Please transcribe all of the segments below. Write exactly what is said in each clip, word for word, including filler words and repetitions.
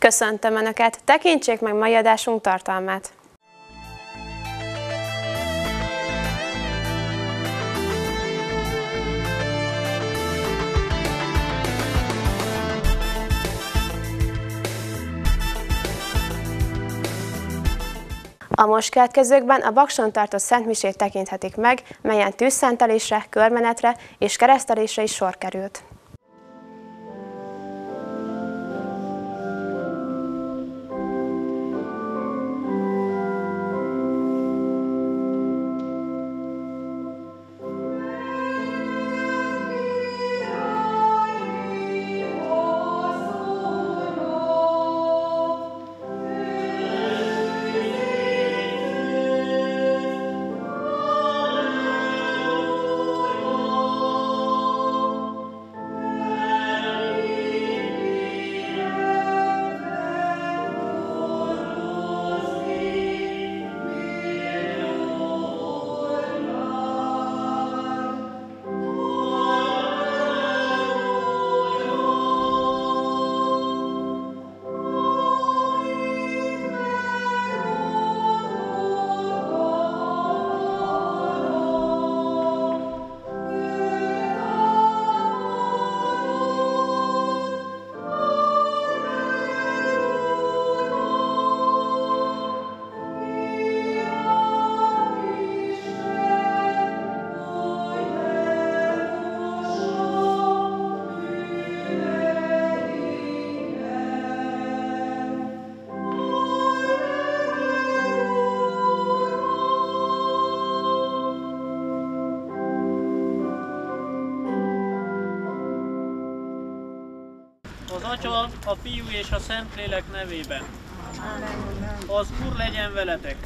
Köszöntöm Önöket, tekintsék meg mai adásunk tartalmát! A most következőkben a Bakson tartott szentmisét tekinthetik meg, melyen tűzszentelésre, körmenetre és keresztelésre is sor került. Az Atya, a Fiú és a Szentlélek nevében. Az Úr legyen veletek!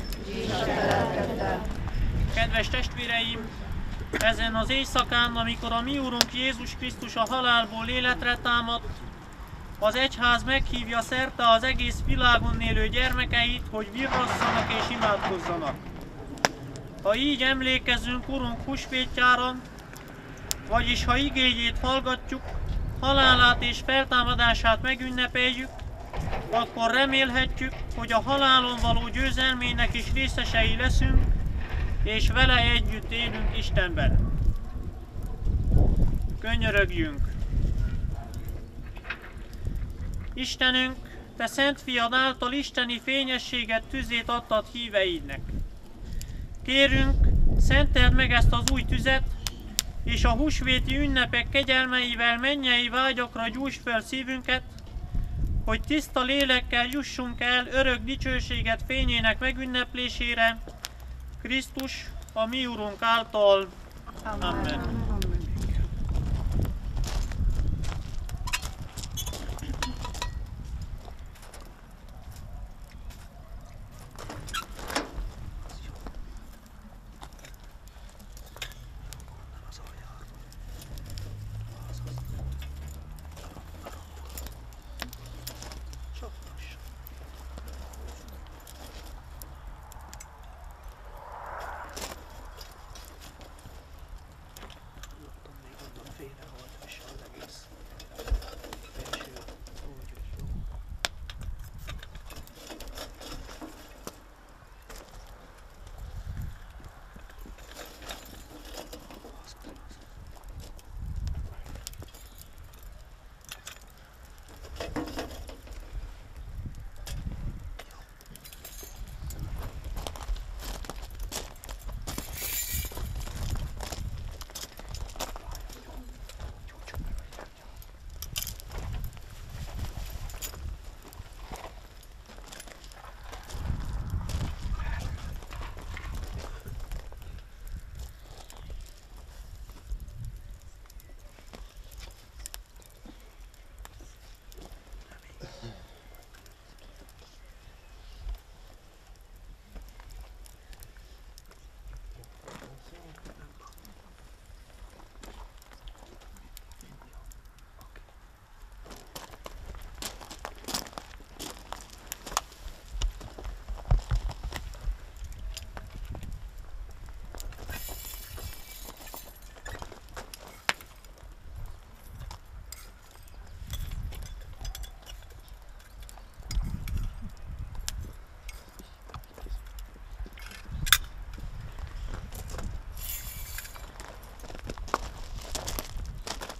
Kedves testvéreim, ezen az éjszakán, amikor a mi Úrunk Jézus Krisztus a halálból életre támadt, az egyház meghívja szerte az egész világon élő gyermekeit, hogy virrasszanak és imádkozzanak. Ha így emlékezünk Urunk húsvétjára, vagyis ha igéjét hallgatjuk, halálát és feltámadását megünnepeljük, akkor remélhetjük, hogy a halálon való győzelmének is részesei leszünk, és vele együtt élünk Istenben. Könyörögjünk! Istenünk, Te Szent Fiad által isteni fényességet, tüzét adtad híveidnek. Kérünk, szenteld meg ezt az új tüzet, és a húsvéti ünnepek kegyelmeivel mennyei vágyakra gyújts fel szívünket, hogy tiszta lélekkel jussunk el örök dicsőséget fényének megünneplésére, Krisztus, a mi Urunk által. Amen. Amen.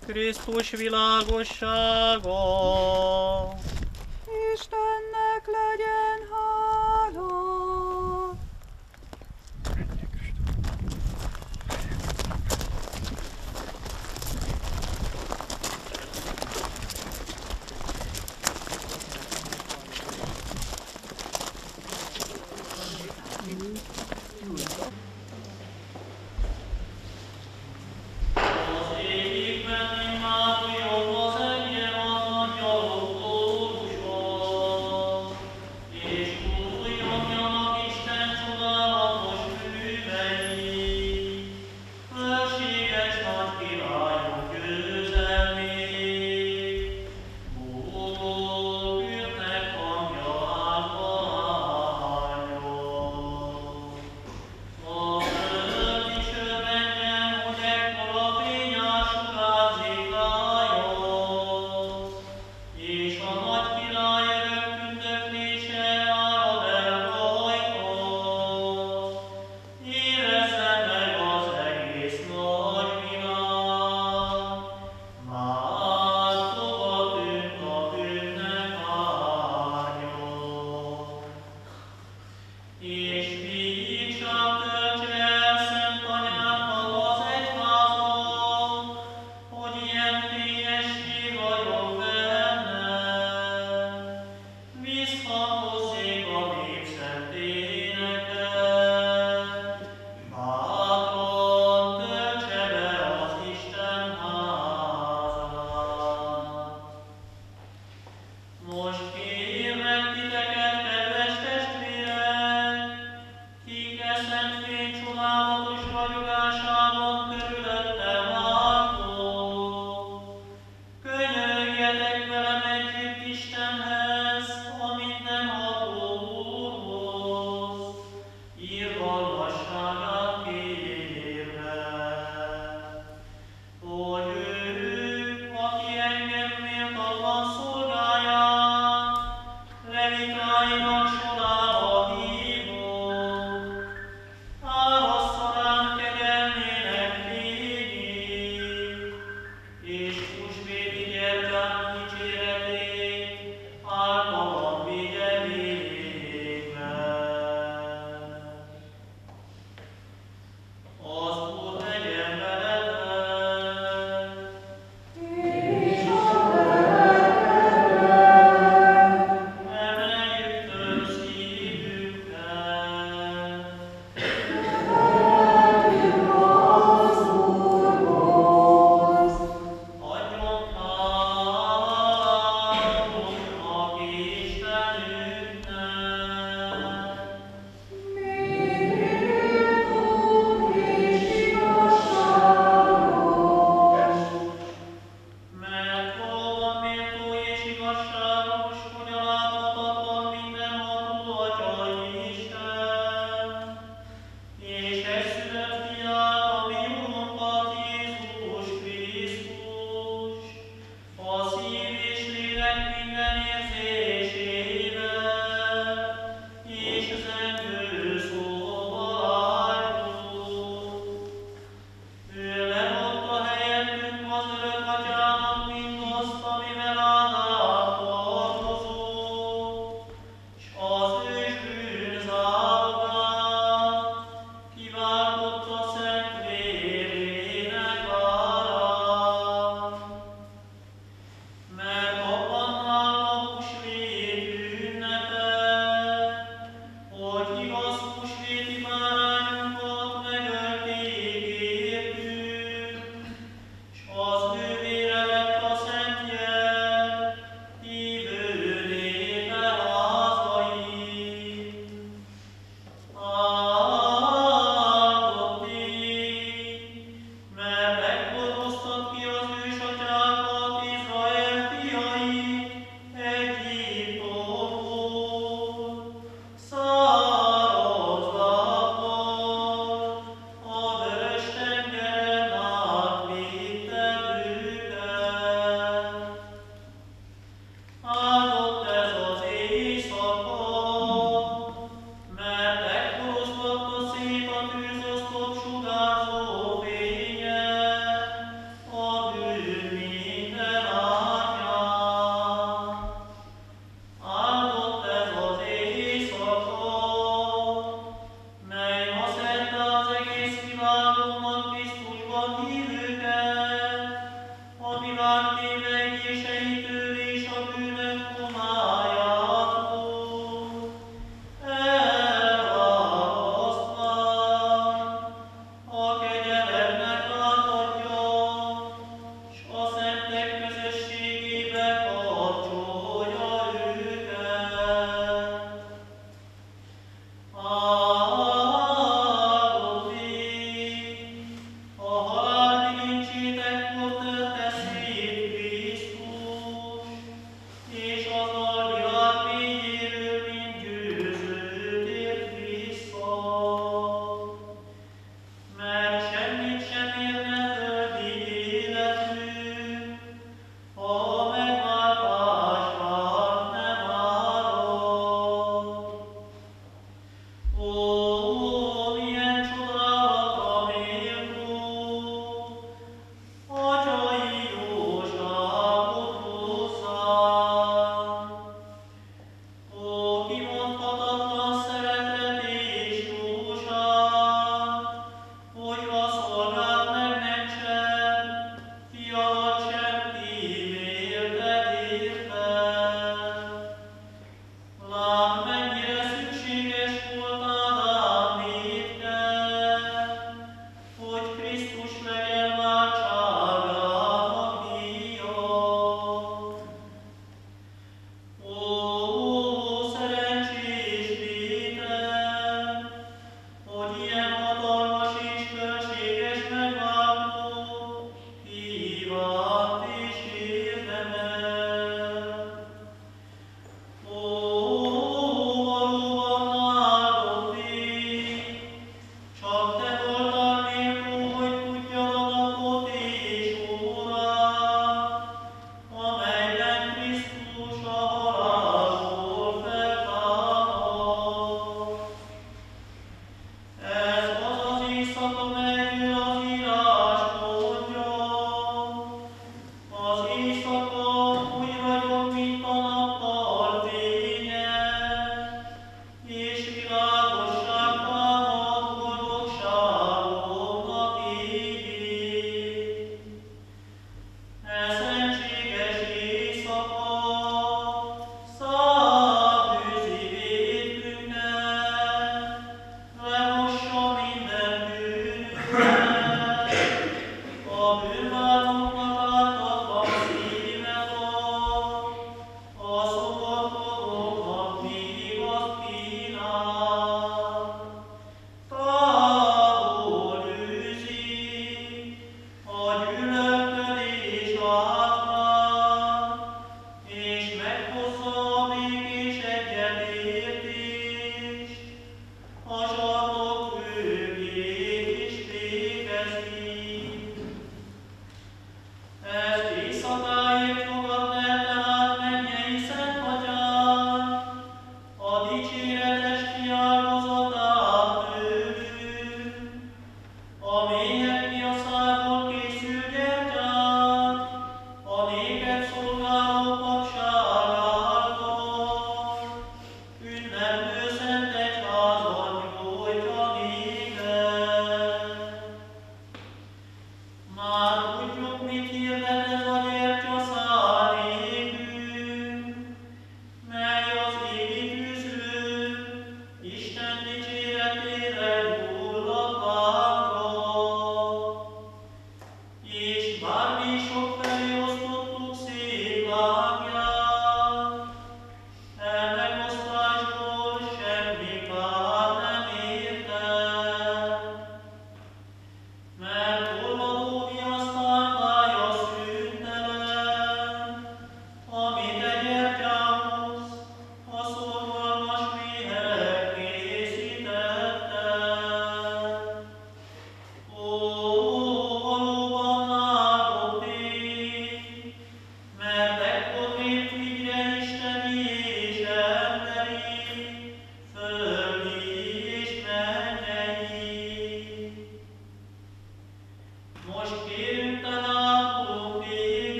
Krisztus világossága. Istennek legyen hála. Az égben imádjon az engem az angyalok és újongjanak Isten csodálatos művei, felséges nagy királyok győzelmét, boldog ürnek hangja átványol. A föld is örvendjen, hogy ekkora fényás sugárzik rájon, és a nagy király örök tündöklése árad el rajta. Érezze meg az egész nagy világ, már tova tűnt a bűnnek árnya. És vigság töltse el Szent Anyának az egyházon, hogy ilyen fényessé vagyok benne. Visszhangozzék a nép szent éneket, bátran töltse be az Isten házát. Most kérlek titeket, kedves testvérek, kik e szent fény csodálatos ragyogásában körülöttem álltok. Könyörögjetek velem együtt Istenhez, a mindenható Úrhoz, irgalmasságát kérve, hogy ő, aki engem méltatlan szolgáját, levitáinak sorába hívott, árassza rám kegyelmének fényét, és húsvéti gyertyák dicséretét általam vigye végbe.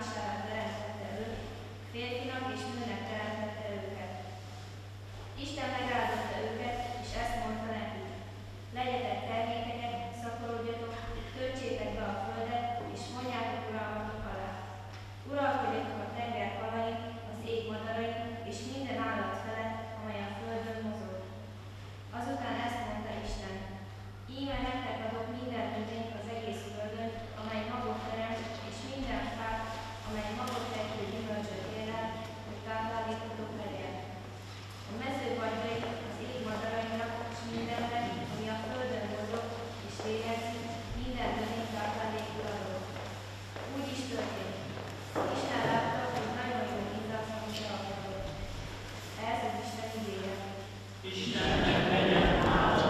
áldására teremtette őt, férfinak és nőnek teremtette őket. Isten megáldotta őket, és ezt mondta nekik: legyetek termékeket, szaporodjatok, töltsétek be a földet, és mondjátok uralmatok alá. Uralkodjatok a tenger halain, az ég madarain, és minden állat felett, amely a földön mozog. Azután ezt mondta Isten: íme nektek adok minden növényt az egész földön, amely magot teremt, és minden fát, amely magot termő gyümölcsöt ér el, hogy táplálékotok legyen. A mező vadjait az ég madarainak, és mindennek, ami a földön mozog és lélegzik, minden növény táplálékul adott. Úgy is történt. Isten látta, hogy nagyon jó ízat, amit alkotott. Ez az Isten igéje. Istennek legyen hála!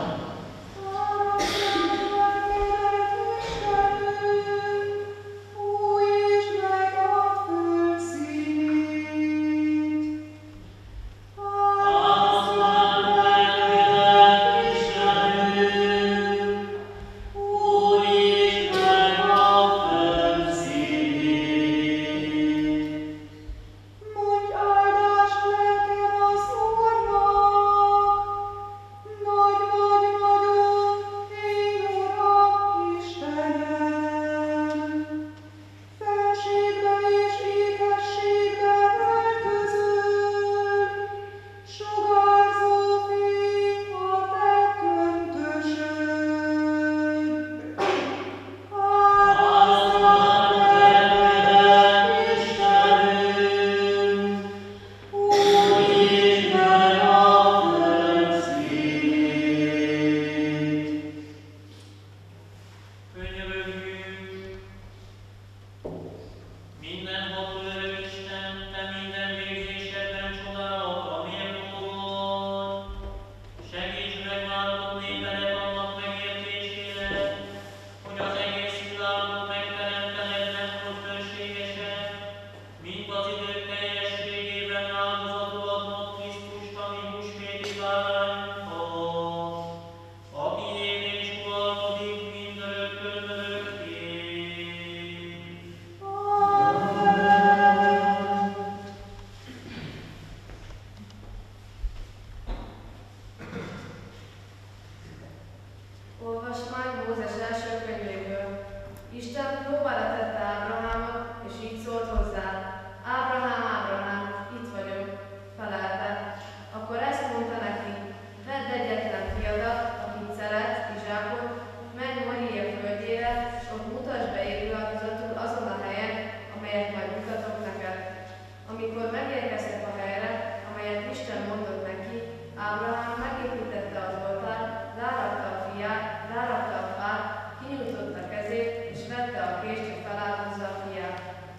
Olvasmány Mózes első könyvéből. Isten próbára tette Ábrahámot, és így szólt hozzá: Ábrahám, Ábrahám, itt vagyok, felelte. Akkor ezt mondta neki: vedd egyetlen fiadat, akit szeret, Izsákot, menj Moria földjére, és ott mutasd be égő áldozatul azon a helyen, amelyet majd mutatok neked. Amikor megérkeztek a helyre, amelyet Isten mondott neki, Ábrahám megépítette az oltárt, rárakta a fiát, rárakta a fát, kinyújtotta kezét, és vette a kést, hogy feláldozza a fiát.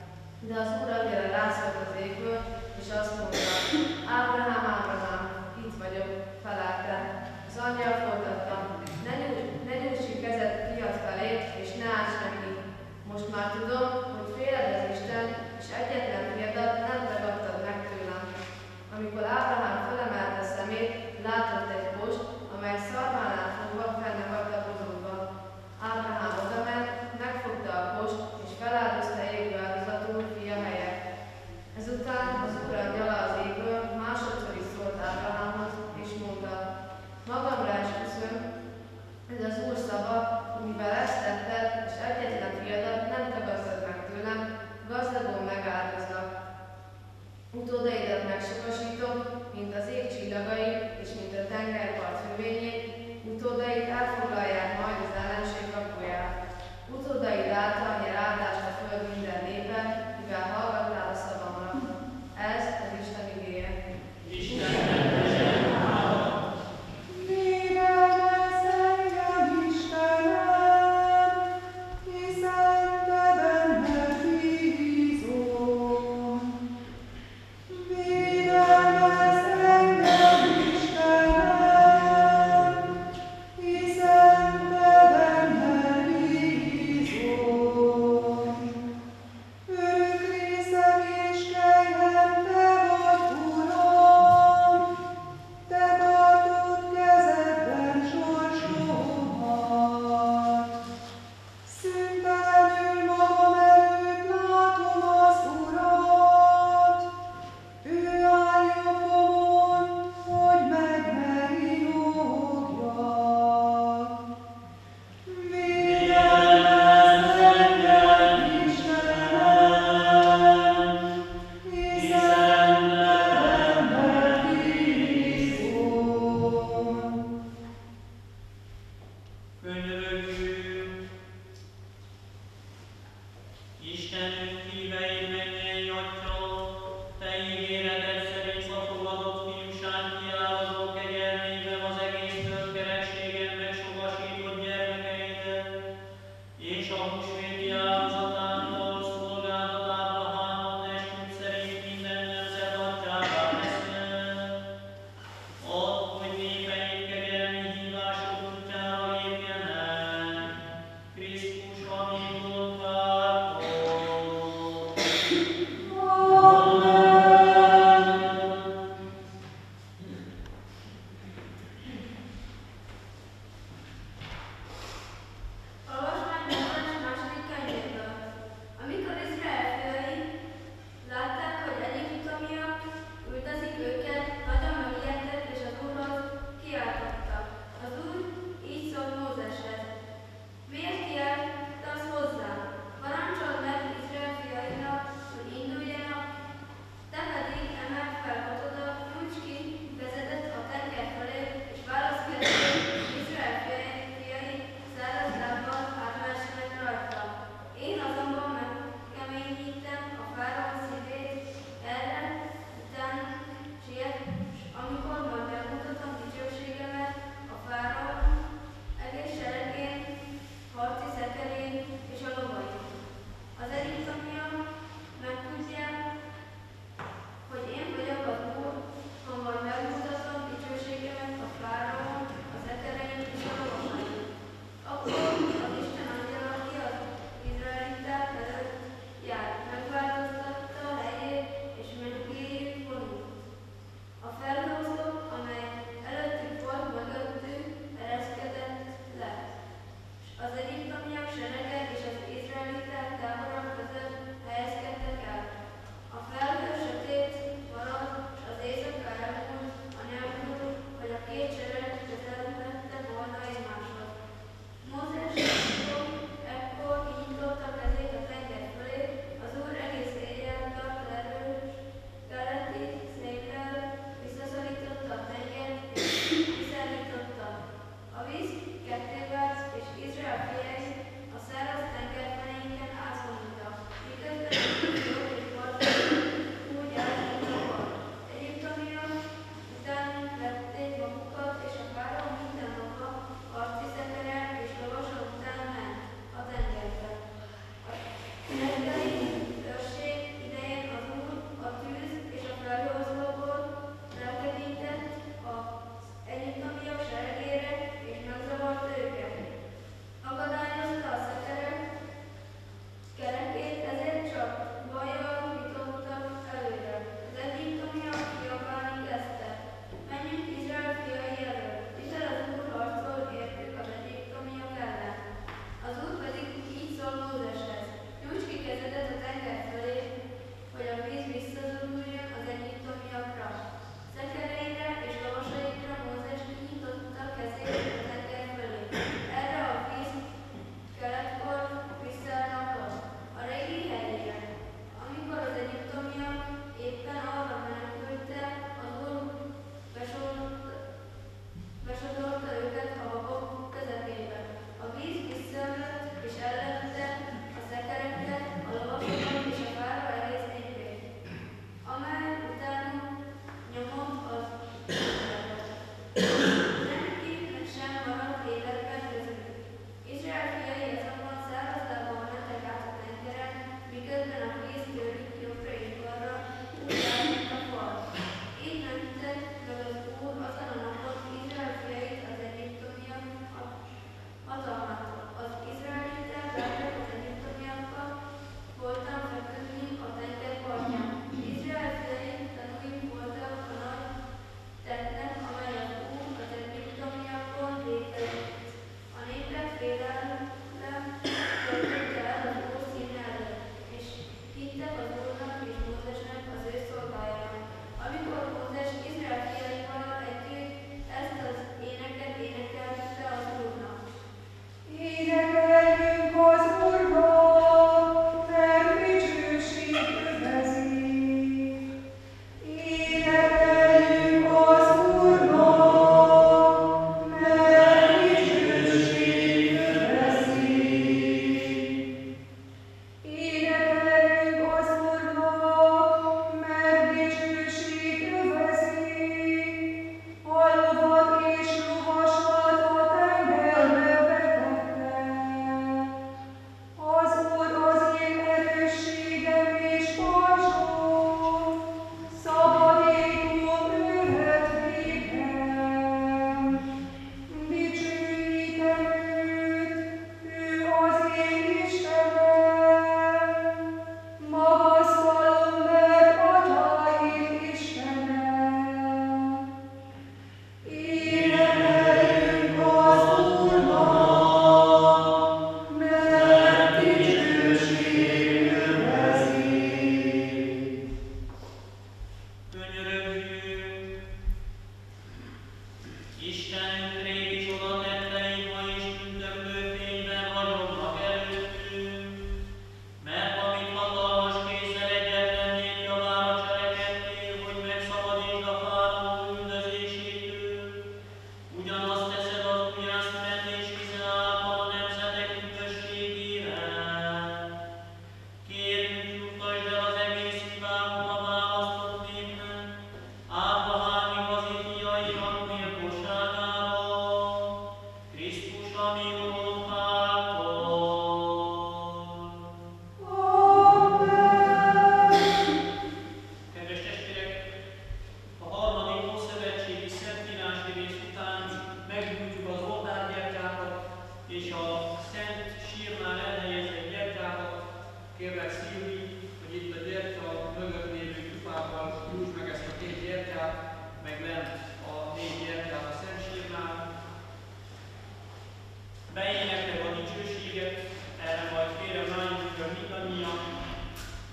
De az Úr angyala rászólt az égből, és azt mondta: Ábrahám, Ábrahám, itt vagyok, felelte. Az angyal folytatta: ne, nyújts, ne nyújts ki kezed fiat felé, és ne ásd neki. Most már tudom, hogy féled az Isten, és egyetlen fiadat nem tagadtad meg tőlem. Amikor Ábrahám felemelte szemét, látott egy post, amely szarvánál fogva fenn akadt a bozótban. Ábrahám odament, megfogta a post, és feláldozta égő áldozatul fia helyett.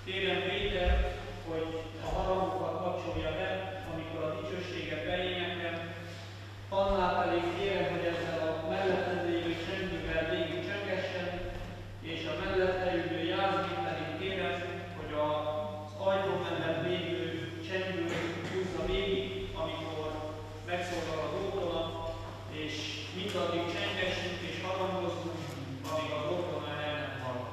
Kérem Pétert, hogy a harangokat kapcsolja be, amikor a dicsőséget beénekel. Annál pedig kérem, hogy ezzel a mellettem lévő csengővel végig csöngessen, és a mellette ülő Jászmin pedig kérem, hogy az ajtó mellett lévő csengőt húzza végig, amikor megszólal az orgona, és mindaddig csengessünk és harangozzunk, amíg az orgona el nem hallgat.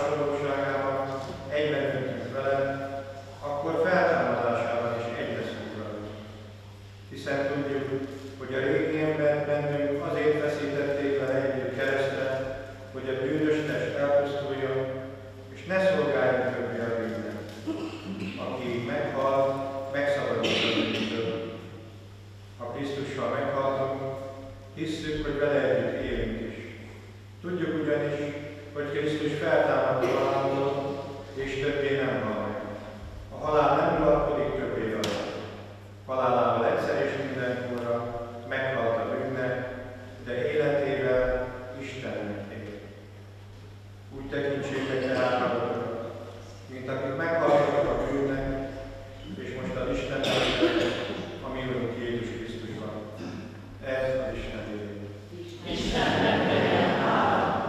Egyben vele, akkor feltámadásában is egy leszünk. hiszen tudjuk, hogy a régi embert bennünk azért veszítették le együtt keresztre, hogy a bűnös test elpusztuljon, és ne szolgáljon többé a bűnnek. Aki meghalt, megszabadult a bűntől. Ha Krisztussal meghaltunk, hisszük, hogy vele együtt élünk is. Tudjuk ugyanis, hogy Krisztus feltámadt a halálból, és többé nem hal meg. A halál nem uralkodik többé rajta. Halálával egyszer és mindenkorra meghalt a bűnnek, de életével Istennek él. Úgy tekintsétek tehát magukat, mint akik meghaltak a bűnnek, és most az Istennek élnek, a mi Urunk Jézus Krisztusban. Ez az Isten élő. Istennek legyen hála!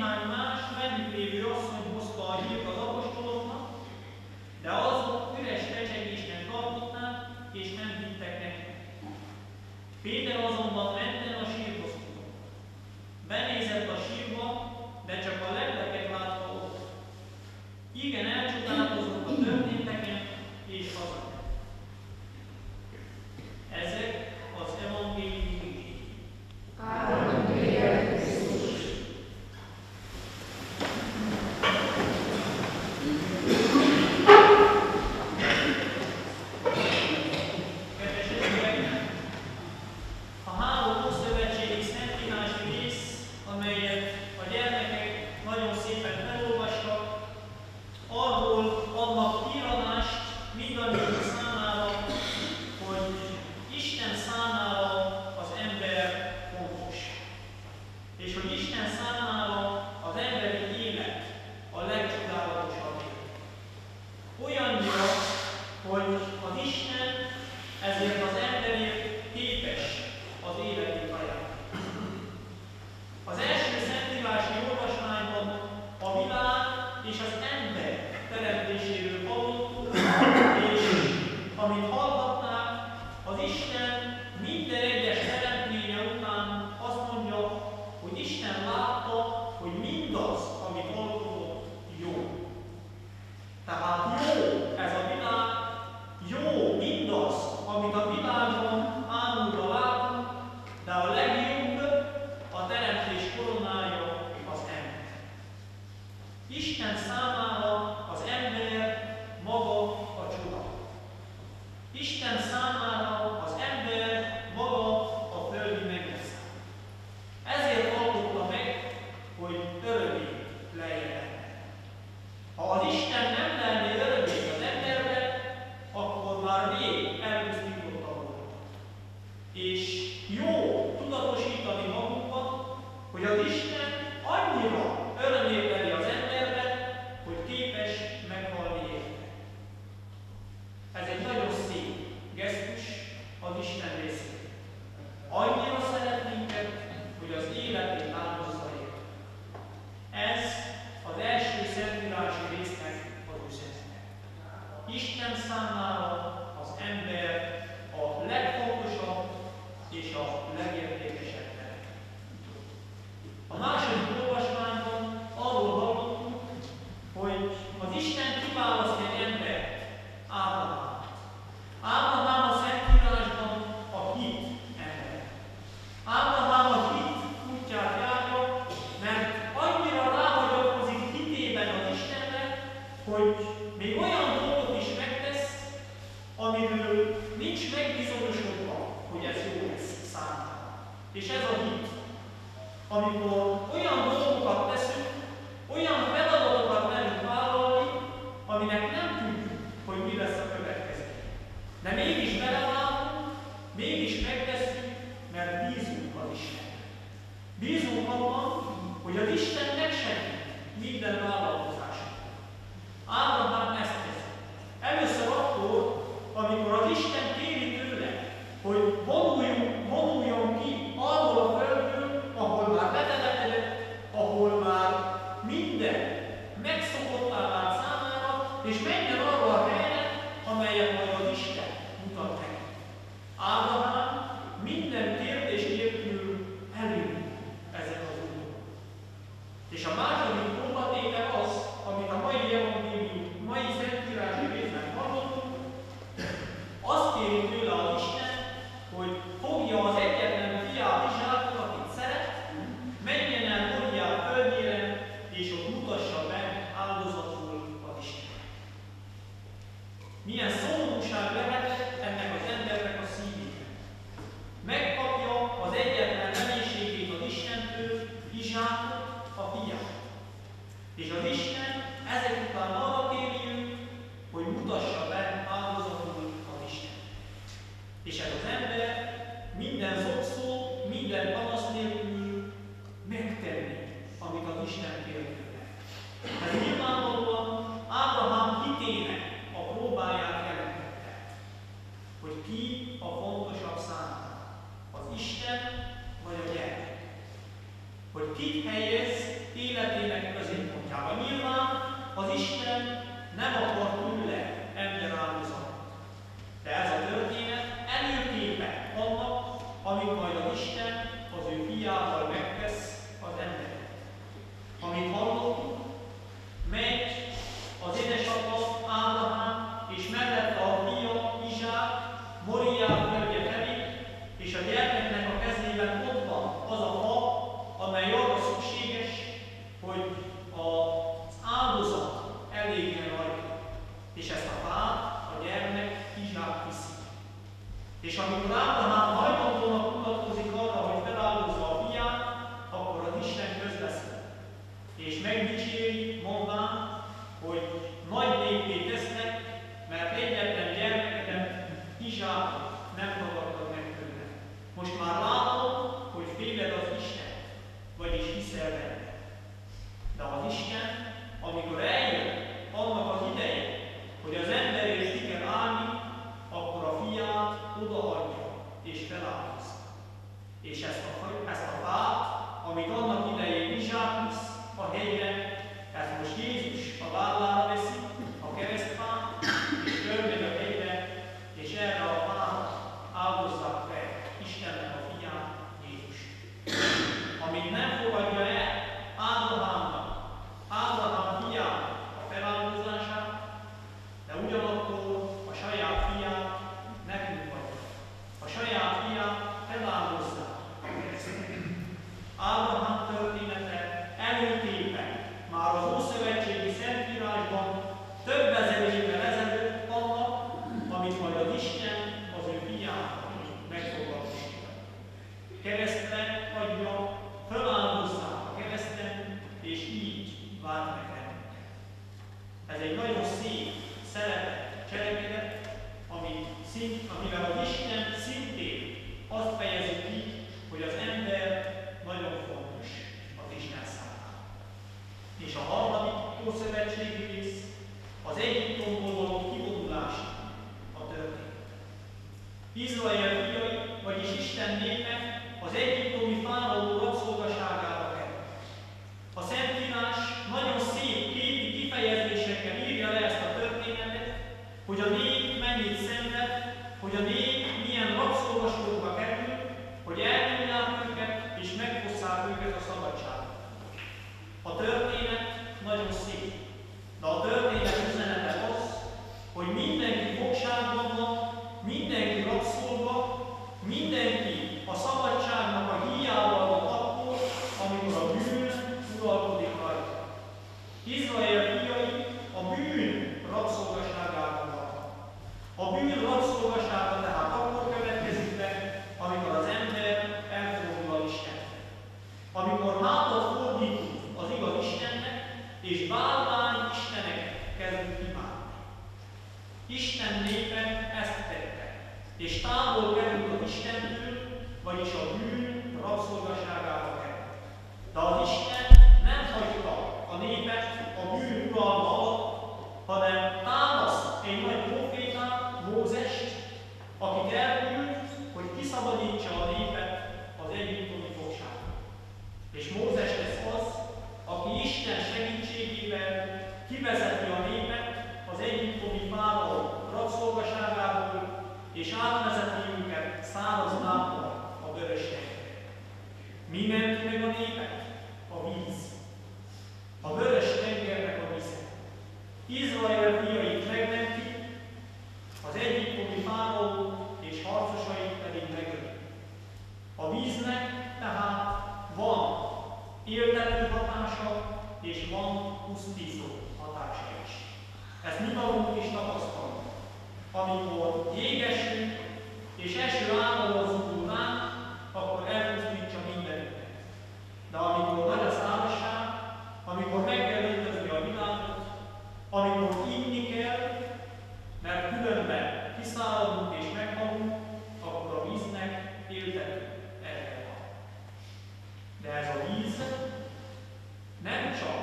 De azok üres Isten számára az ember maga a csoda. Isten számára az ember maga a földi megvesző. Ezért alkotta meg, hogy örökké lejjen ember. Ha az Isten nem lenné örökké az emberben, akkor már rég elpusztította volna. És jó tudatosítani magunkat, hogy az Isten annyira örömét veri az emberben, hogy képes meghalni érte. Ez egy nagyon szép gesztus az Isten részéről. Annyira szeret minket, hogy az életét áldozza érte. Ez az első szentírási résznek az üzenete. Isten számára az ember a legfontosabb és a legértékesebb terem. A második olvasmányban arról hallottunk, hogy az Isten kiválaszt egy embert, Ábrahámot. Ábrahám a Szentírásban a hit ember. Ábrahám a hit útját járja, mert annyira ráhagyatkozik hitében az Istenre, hogy még olyan dolgot is megtesz, amiről nincs megbizonyosodva, hogy ez jó lesz számára. És ez a hit. Amikor olyan dolgokat teszünk, olyan feladatokat merünk vállalni, aminek nem tudjuk, hogy mi lesz a következő. De mégis belevállunk, mégis megtesszük, mert bízunk az Istenben. Bízunk abban, hogy az Isten megsegít minden vállalkozásunkban. Ábrahám ezt teszi. Először akkor, amikor az Isten kéri tőle, hogy vonuljon, vonuljon ki arról a földről, ahol már letelepedett, ahol már minden megszokottá vált számára, és menjen arra a helyre, amelyet majd az Isten mutat neki. Ábrahám minden kérdés nélkül elindul ezen az úton. És a második próbatétel az, amit a mai evangélium, mai szentírási részben hallottunk, azt kéri tőle az Isten, hogy fogja az egyetlen fiát Izsákot, akit szeret, menjen el Moriá földjére, és ott mutassa meg áldozatul az Isten. Milyen szomorúság lehetett ennek az embernek a szívében. Megkapja az egyetlen reménységét az Istentől, Izsákot, a fiát. És az Isten ezek után arra kéri őt, hogy mutassa be áldozatul az Isten. És ez az ember minden zokszó, minden panasz nélkül megtenni, amit az Isten kér tőle. Ez nyilvánvalóan Ábrahám hitének a próbáját jelentette, hogy ki a fontosabb számára, az Isten vagy a gyermek. Hogy kit helyez életének középpontjába. Nyilván az Isten nem akar tőle ember áldozatot. De ez a történet előképe annak, amit majd az Isten az ő fiával megtesz az embernek. Amit hallottunk, megy az édesapa Ábrahám, és mellette a fia Izsák Moriá földje felé, és a gyermeknek a kezében ott van az a fa, amely arra szükséges, hogy az áldozat elégjen rajta. És ezt a fát a gyermek Izsák viszi. És amikor Ábrahám hajlandónak mutatkozik arra, hogy feláldozza a fiát, akkor az Isten közbeszél. És megdicséri, mondván, hogy nagy néppé tesznek, mert egyetlen gyermekedet, Izsákot nem tagadtad meg tőle. Most már látom, hogy féled az Isten, vagyis hiszel benne. De az Isten, amikor eljön annak az ideje, hogy az emberért ki kell állni, akkor a fiát odaadja és feláldozza. És ezt a, ezt a fát, amit annak idején Izsák visz a hegyre, ezt most Jézus a vállára veszi, a keresztfát, és fölmegy a hegyre, és erre a fára áldozzák fel Istennek a fiát, Jézus. Amit nem fogadja el Ábrahámnak, Ábrahám fiát, egy nagyon szép, szeretett cselekedet, ami szint, amivel az Isten szintén azt fejezi ki, hogy az ember nagyon fontos az Isten számára. És a harmadik ószövetségi rész az Egyiptomból való kivonulás a történet. Izrael fiai, vagyis Isten népe az egyiptomi fáraó rabszolgaságába került. A Szentírás nagyon szép képi kifejezésekkel írja le ezt a történetet, hogy a nép mennyit szenved, hogy a nép milyen rabszolgaságba kerül, hogy elnyomják őket és megfosszák őket a szabadságot. A történet nagyon szép, de a történet üzenete az, hogy mindenki fogságban van, mindenki rabszolva, mindenki a szabadságnak a híjával van akkor, amikor a bűn uralkodik rajta. Izrael fiai a bűn rabszolgaságában vannak. A bűn rabszolgasága tehát akkor következik be, amikor az ember elfordul az Istennek. Amikor hátat fordítunk az igaz Istennek, és bálvány isteneket kezdünk imádni. Isten népe ezt tette, és távol került az Istentől, vagyis a bűn rabszolgaságába került. De az Isten nem hagyta a népet a bűn uralma alatt, hanem támaszt egy nagy profétát, Mózest, akit elküld, hogy kiszabadítsa a népet az egyiptomi fogságból. És Mózes lesz az, aki Isten segítségével kivezeti a népet az egyiptomi fáraó rabszolgaságából, és átvezeti őket száraz lábbal a vörös tengerre. Mi menti meg a népet? A víz. A vörös tengernek a vize. Izrael fiait megmenti, az egyiptomi fáraó és harcosait pedig megöli. A víznek tehát van éltető hatása, és van pusztító hatása is. Ezt mi magunk is tapasztalunk. Amikor jégesünk, és eső árammal zúdul ránk, akkor elpusztítsa mindenünket. De amikor nagy a szárazság, amikor meg kell öntözni a világot, amikor inni kell, mert különben kiszáradunk és meghalunk, akkor a víznek éltető ereje van. De ez a víz nem csak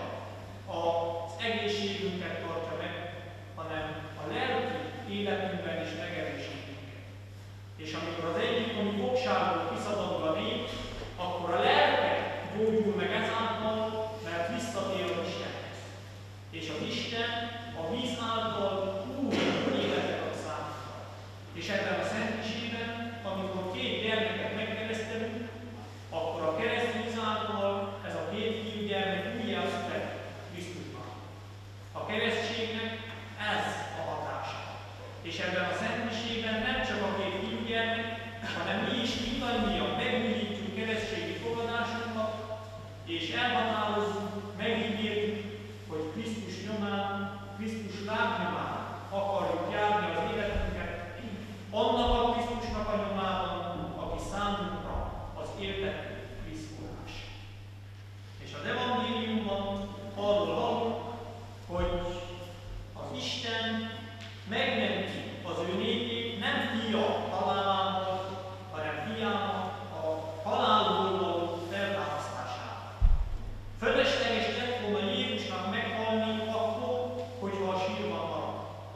az egészségünket tartja meg, hanem a lelki életünkben is megerősít minket. És amikor az egyiptomi fogságból kiszabadul a nép, akkor a lelke gyógyul meg ezáltal, mert visszatér az Istenhez. És az Isten a víz által új életet ad számunkra. És ebben a szentmiségben, amikor két gyermeket megkeresztelünk, akkor a keresztvíz által ez a két fiúgyermek újjászületik Krisztusban. A keresztségnek ez a hatása. És ebben a szentmiségben nem csak a két fiúgyermek, hanem mi is mindannyian megújítjuk keresztségi fogadásunkat, és elhatározzuk, megígérjük, hogy Krisztus nyomán, Krisztus lábnyomán akarjuk járni az életünket, annak a Krisztusnak a nyomában, aki számunkra az éltető Krisztus. És az evangéliumban arról hallunk, hogy az Isten megmenti az ő népét nem fia halálával, hanem fiának a halálból való feltámasztásával. Fölösleges lett volna Jézusnak meghalni akkor, hogyha a sírban marad.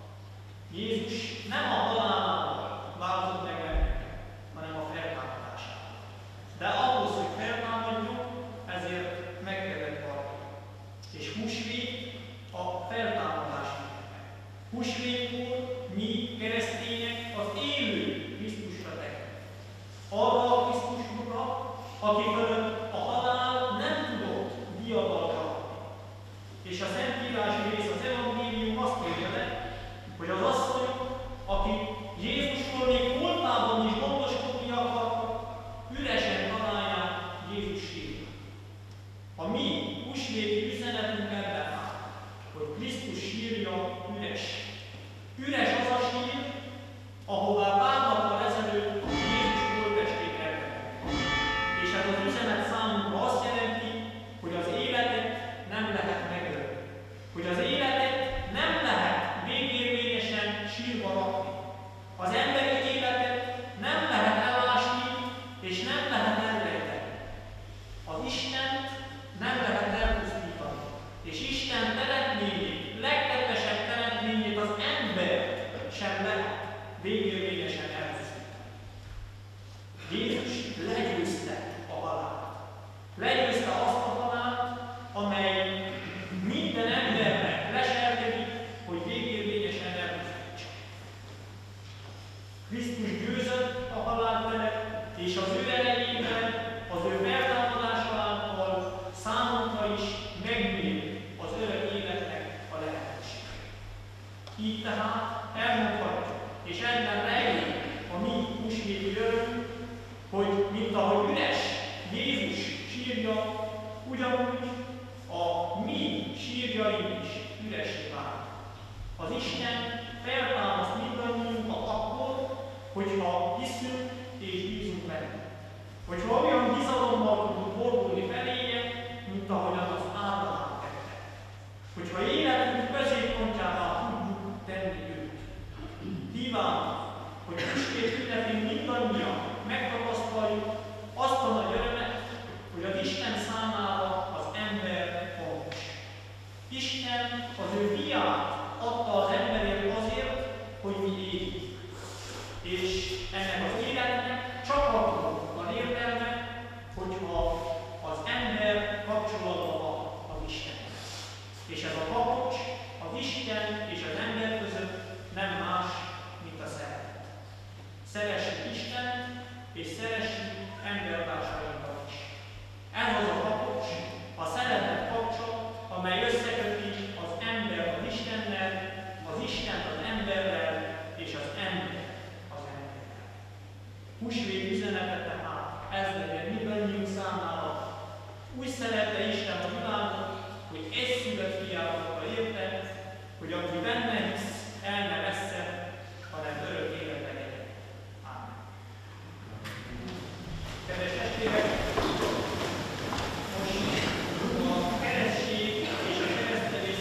Jézus nem a halálával változott meg bennünket, hanem a feltámadásával. De ahhoz, hogy feltámadjon, ezért meg kellett halni. És húsvét a feltámadás ünnepel. Húsvétkor mi keresztények az élő Krisztusra tekintünk. Arra a Krisztusra, aki fölött a halál nem tudott diadalra. És a Szentírási rész, az evangélium azt írja le, hogy az asszonyok, akik Jézusról még holtában is gondoskodni akartak, üresen találják Jézus sírját. A mi húsvéti üzenetünk ebben áll, hogy Krisztus sírja üres. Üres az a sír, ahová pár nappal ezelőtt Jézus holttestét eltemették. És ez az üzenet számunkra azt jelenti, hogy az életet nem lehet megölni. Hogy az életet nem végérvényesen elveszített. Jézus legyőzte a halált. Legyőzte azt a halált, amely minden embernek leselkedik, hogy végérvényesen elveszítse. Krisztus győzött a halál felett, és az ő erejében, az ő feltámadása által számunkra is megnyílt az örök életnek a lehetőség. Így tehát elmondhatjuk, és ebben rejlik a mi húsvéti örömünk, hogy mint ahogy üres Jézus sírja, ugyanúgy a mi sírjaink is üresé válnak. Az Isten feltámaszt mindannyiunkat akkor, hogyha hiszünk és bízunk benne. Hogyha olyan bizalommal tudunk fordulni feléje, mint ahogyan az Ábrahám tette. Hogyha életünk középpontjává tudjuk tenni őt. Kívánom, hogy ismét ünnepén mindannyian megtapasztaljuk azt a nagy örömet, hogy az Isten számára az ember fontos. Isten az ő fiát adta az emberért azért, hogy mi éljünk. És ennek az életnek csak akkor van értelme, hogyha az ember kapcsolatban van az Istennel. És ez a kapocs az Isten és az ember között nem más, mint a szeretet. Szeressük Istent, és szeressük embertársainkat is. Ez az a kapocs, a szeretet kapcsolat, amely összeköti az ember az Istennel, az Isten az emberrel, és az ember az emberrel. Húsvét üzenete tehát ez legyen mindannyiunk számára. Úgy szerette Isten a világot, hogy egyszülött fiát adta érte, hogy aki benne hisz, el ne vesszen, hanem örök életre legyen. Ámen. Kedves testvérek, most a keresztség és a keresztelés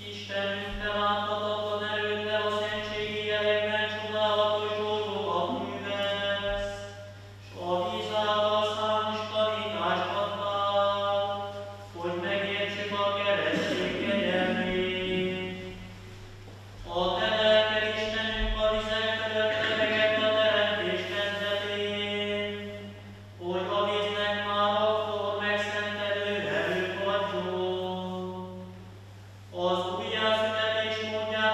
Istenünk, te láthatatlan erőddel a szentségi jelekben csodálatos dolgokat művelsz, s a víz által számos tanítást adtál, hogy megértsük a keresztény kegyelmét. A te lelked, Istenünk, a vizek fölött lebegett a teremtés kezdetén, hogy a víznek már akkor megszentelő erőt adjon. Az újjászületés módját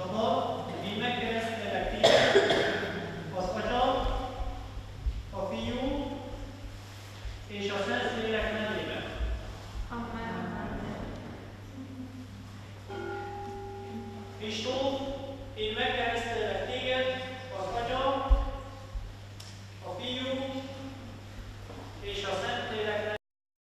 Apa, én megkeresztelek téged az Atya, a Fiú és a Szentlélek nevében. Kristóf, én megkeresztelek téged az Atya, a Fiú és a Szentlélek nevében.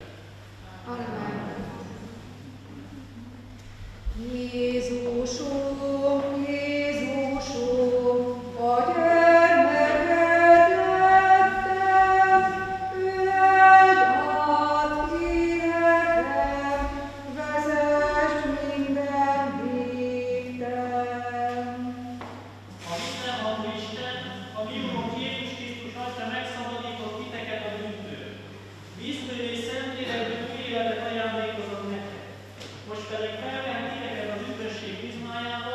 Jézusom, Jézusom, a gyermeked lettem, üldj át életem, vezess minden végtem. A mindenható Isten, a mi Urunk Jézus Krisztus Atya megszabadított titeket a bűntől. Víztől és Szentlélekből új életet ajándékozott nektek. Most pedig felvett titeket az üdvösség bizonyába,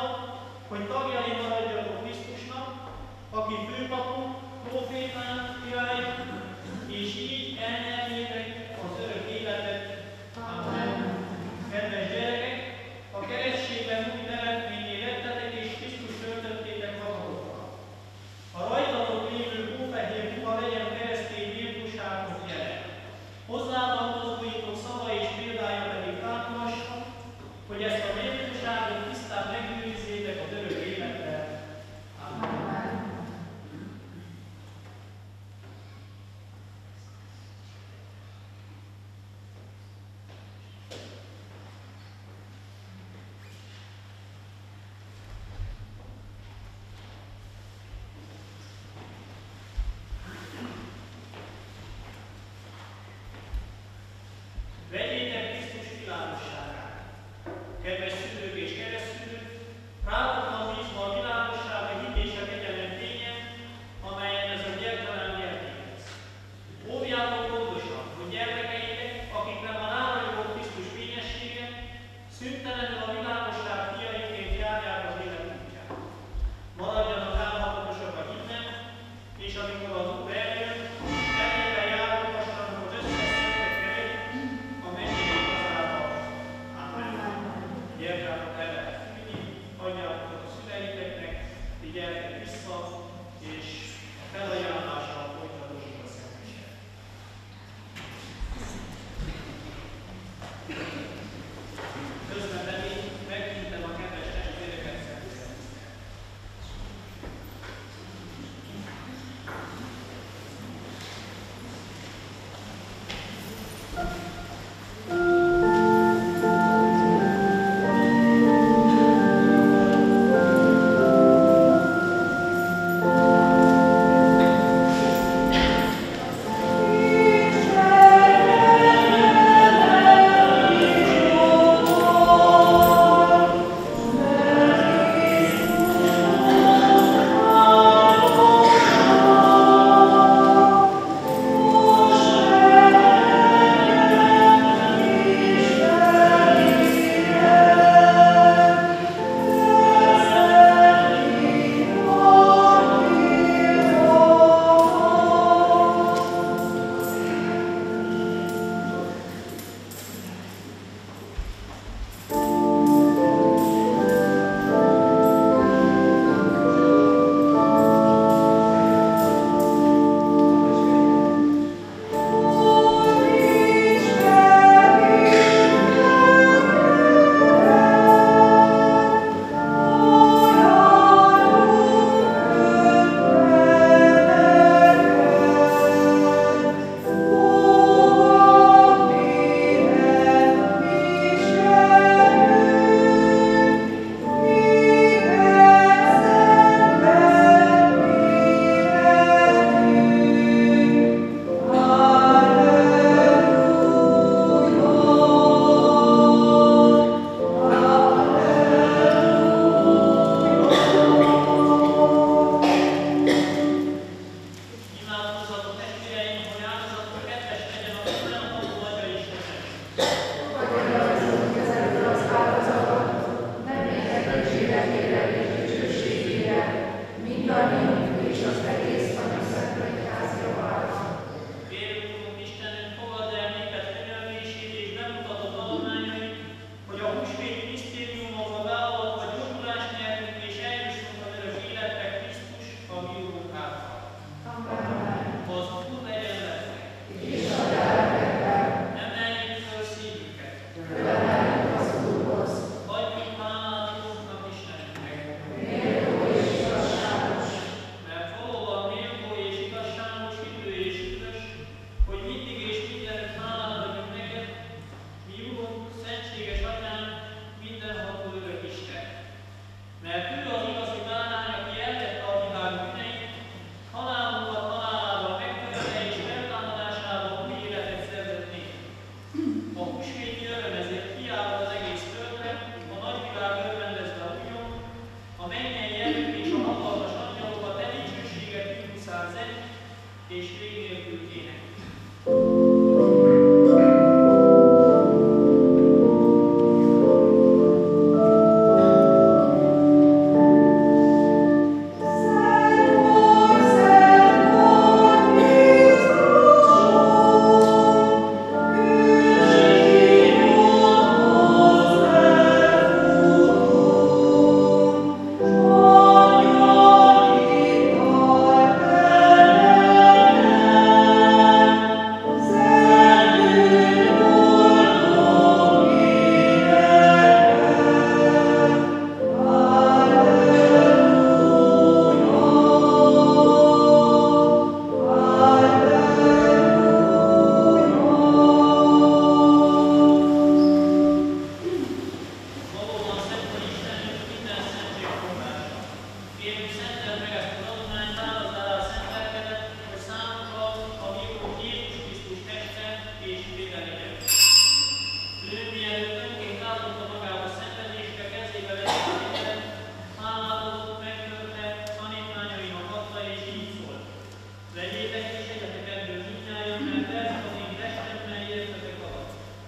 Kérjük, szenteld meg ezt az adományt, válaszd el a szent lelkedet, hogy számunkra a mi Urunk Jézus Krisztus teste és vére legyen. Ő mielőtt önként áldotta magát a szenvedésre, kezébe vette a kenyeret, hálát adott, megtörte, tanítványainak adta, és így szólt: vegyétek és egyetek ebből mindnyájan, mert ez az én testem, mely értetek alatt.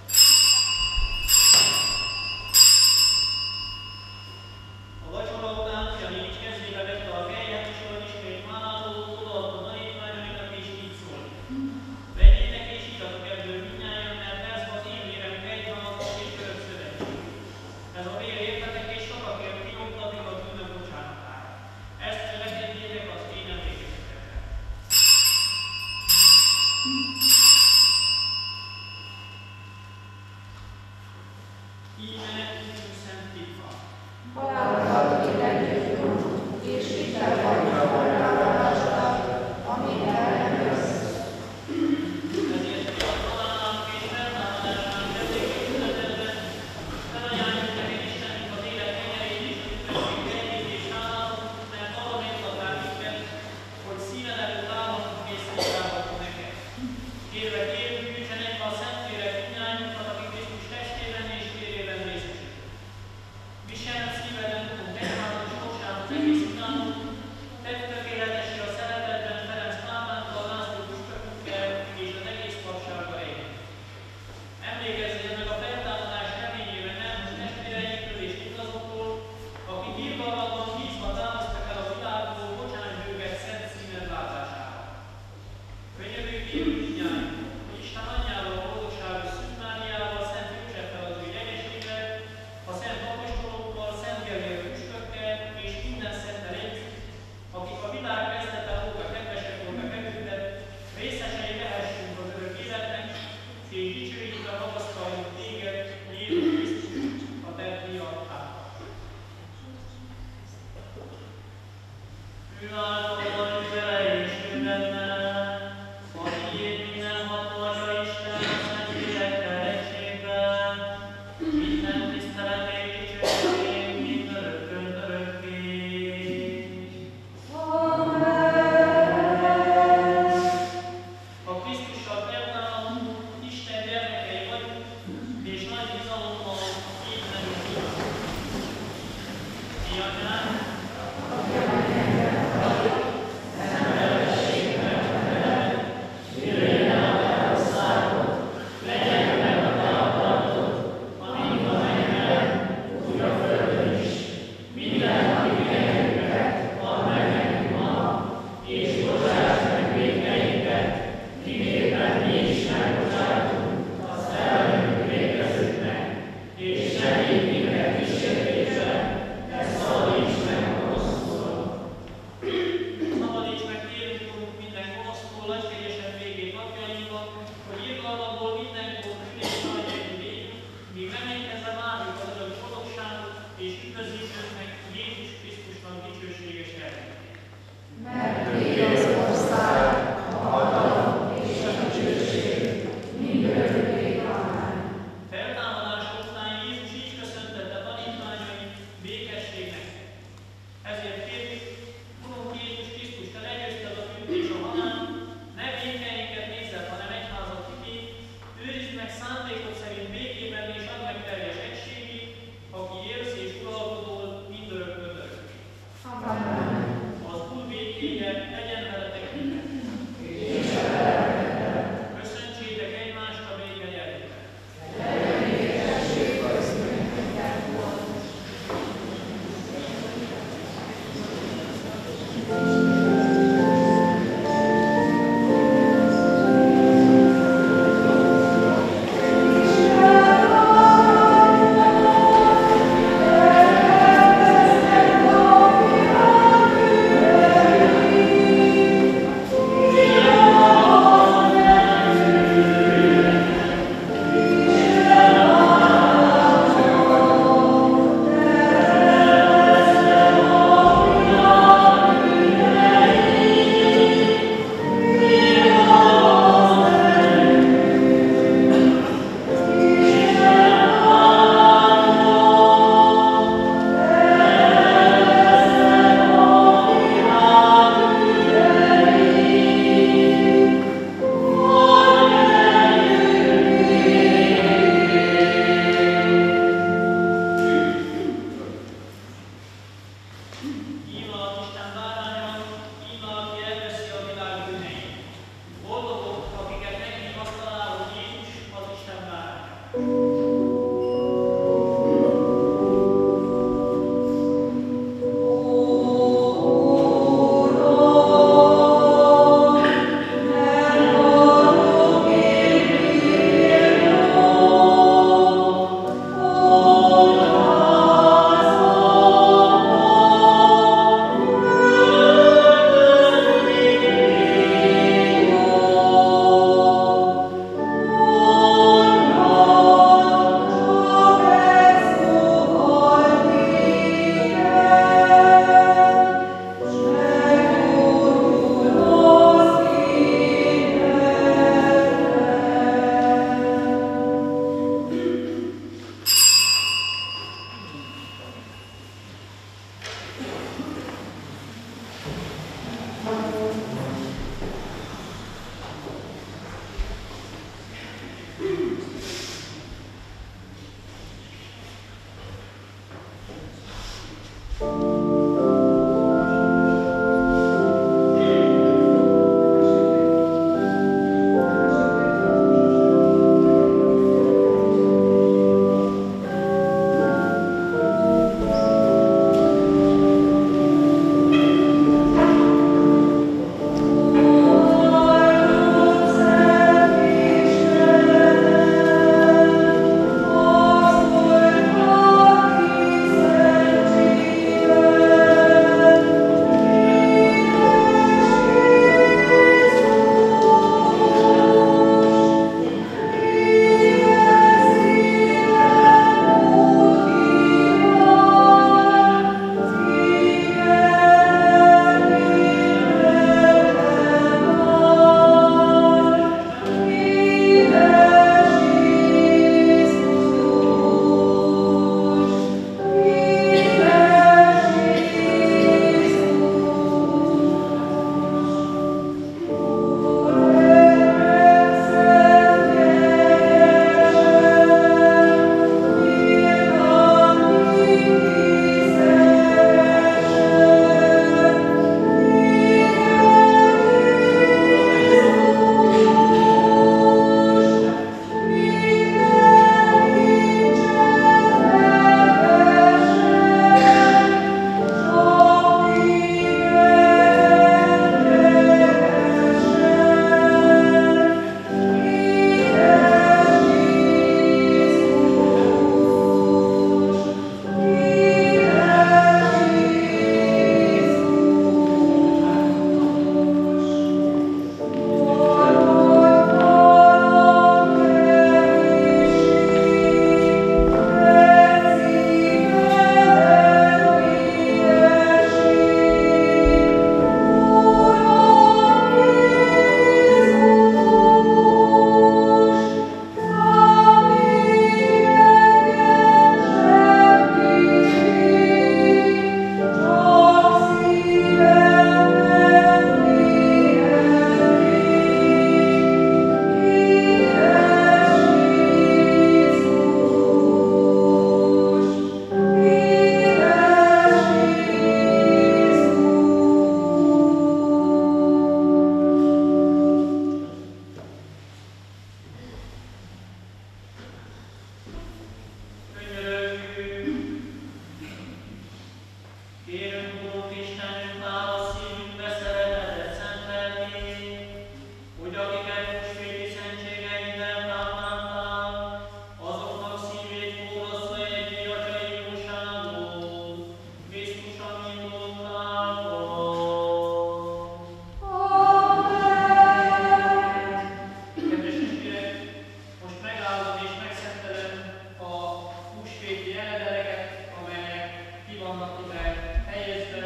A vacsora után ugyanígy kezébe vette a kelyet, és ahogy ismét hálát adott, odaadta tanítványainak, és így szólt: vegyétek és igyatok ebből mindnyájan, mert ez az én vérem kegyhalatos és örök szövetség. Ez a vér értetek és sokakért kioktatik a bűnök bocsánatára. Ezt cselekedjétek az én emlékezetemre. Íme Isten szent titva. Halálra életünk, és Isten vagyunk halálásra, amit ellenőrsz. Ezért mi a halálnak és feltámadásnak kezébe ünnepelve, felajánljuk neked Istenünk az élet kenyerét és az üdvösség kegyét és hálátot, mert arra méltattál minket, hogy szíved előtt állhatunk és szolgálhatunk neked. Kérve kérjük, gyűjtsen egybe a Szentlélek mindnyájunkat, aki Krisztus testében és vérében részesül. Viselt szíveden, Urunk, egyházas sorságot egész utánunk, tedd tökéletessé a szeretetben Ferenc Pálmántól, László püspökünkkel és az egész papsággal együtt. Emlékezzél meg a feltámadás reményében elhúnyt testvéreinkről és igazoktól, akik irgalmatban bízva távoztak el a világból, bocsáss őket szent színed látására. Könyörülj kérjük mindnyájunk, hogy Isten anyjával, boldogságos Szűz Máriával, Szent Józseffel az ő gyengesével, a szent apostolokkal, Szent Gellért püspökkel és minden szenttel együtt, akik a világ kezdete óta kedvesek voltak előtted, részesei lehessünk az örök életnek, és dicsőítve magasztaljuk téged, Jézus Krisztus, a te fiad által. Ő által vagy vele és ő benne, a tiéd mindenható Atya Isten, a Szentlélekkel egységben, minden tisztelet és dicsőség mindörökkön örökké. A Krisztussal feltámadunk, Isten gyermekei vagyunk, és nagy bizalommal így nevünk így. Mi Atyánk, szabadíts meg kérünk, Urunk, minden gonosztól, legkegyesebb végét napjainkban, hogy irgalmadból mindenkor bűnés nagyjegyű légyünk, míg reménykedve várjuk az örök boldogságot, és üdvözítőnknek Jézus Krisztusnak dicsőséges termékét. Mert Téged az ország, a hatalom és a dicsőség mindörökké. Amen. Feltámadása után Jézus így köszöntette tanítványait, békességnek. Ezért kérjük, Urunk Jézus Krisztus, te legyőzted a bűnt és a halált, ne vétkeinket nézzel, hanem egyházat kitép, őrizd meg szándékod szerint békében és add meg teljes egységét, aki élsz és uralkodol mindörökkön örökké. Amen. Az Úr békéje Íme az Isten báránya, íme aki elveszi a világ bűneit. Boldogok, akiket megint megtaláló Jézus, az Isten báránya. vannak ide helyezve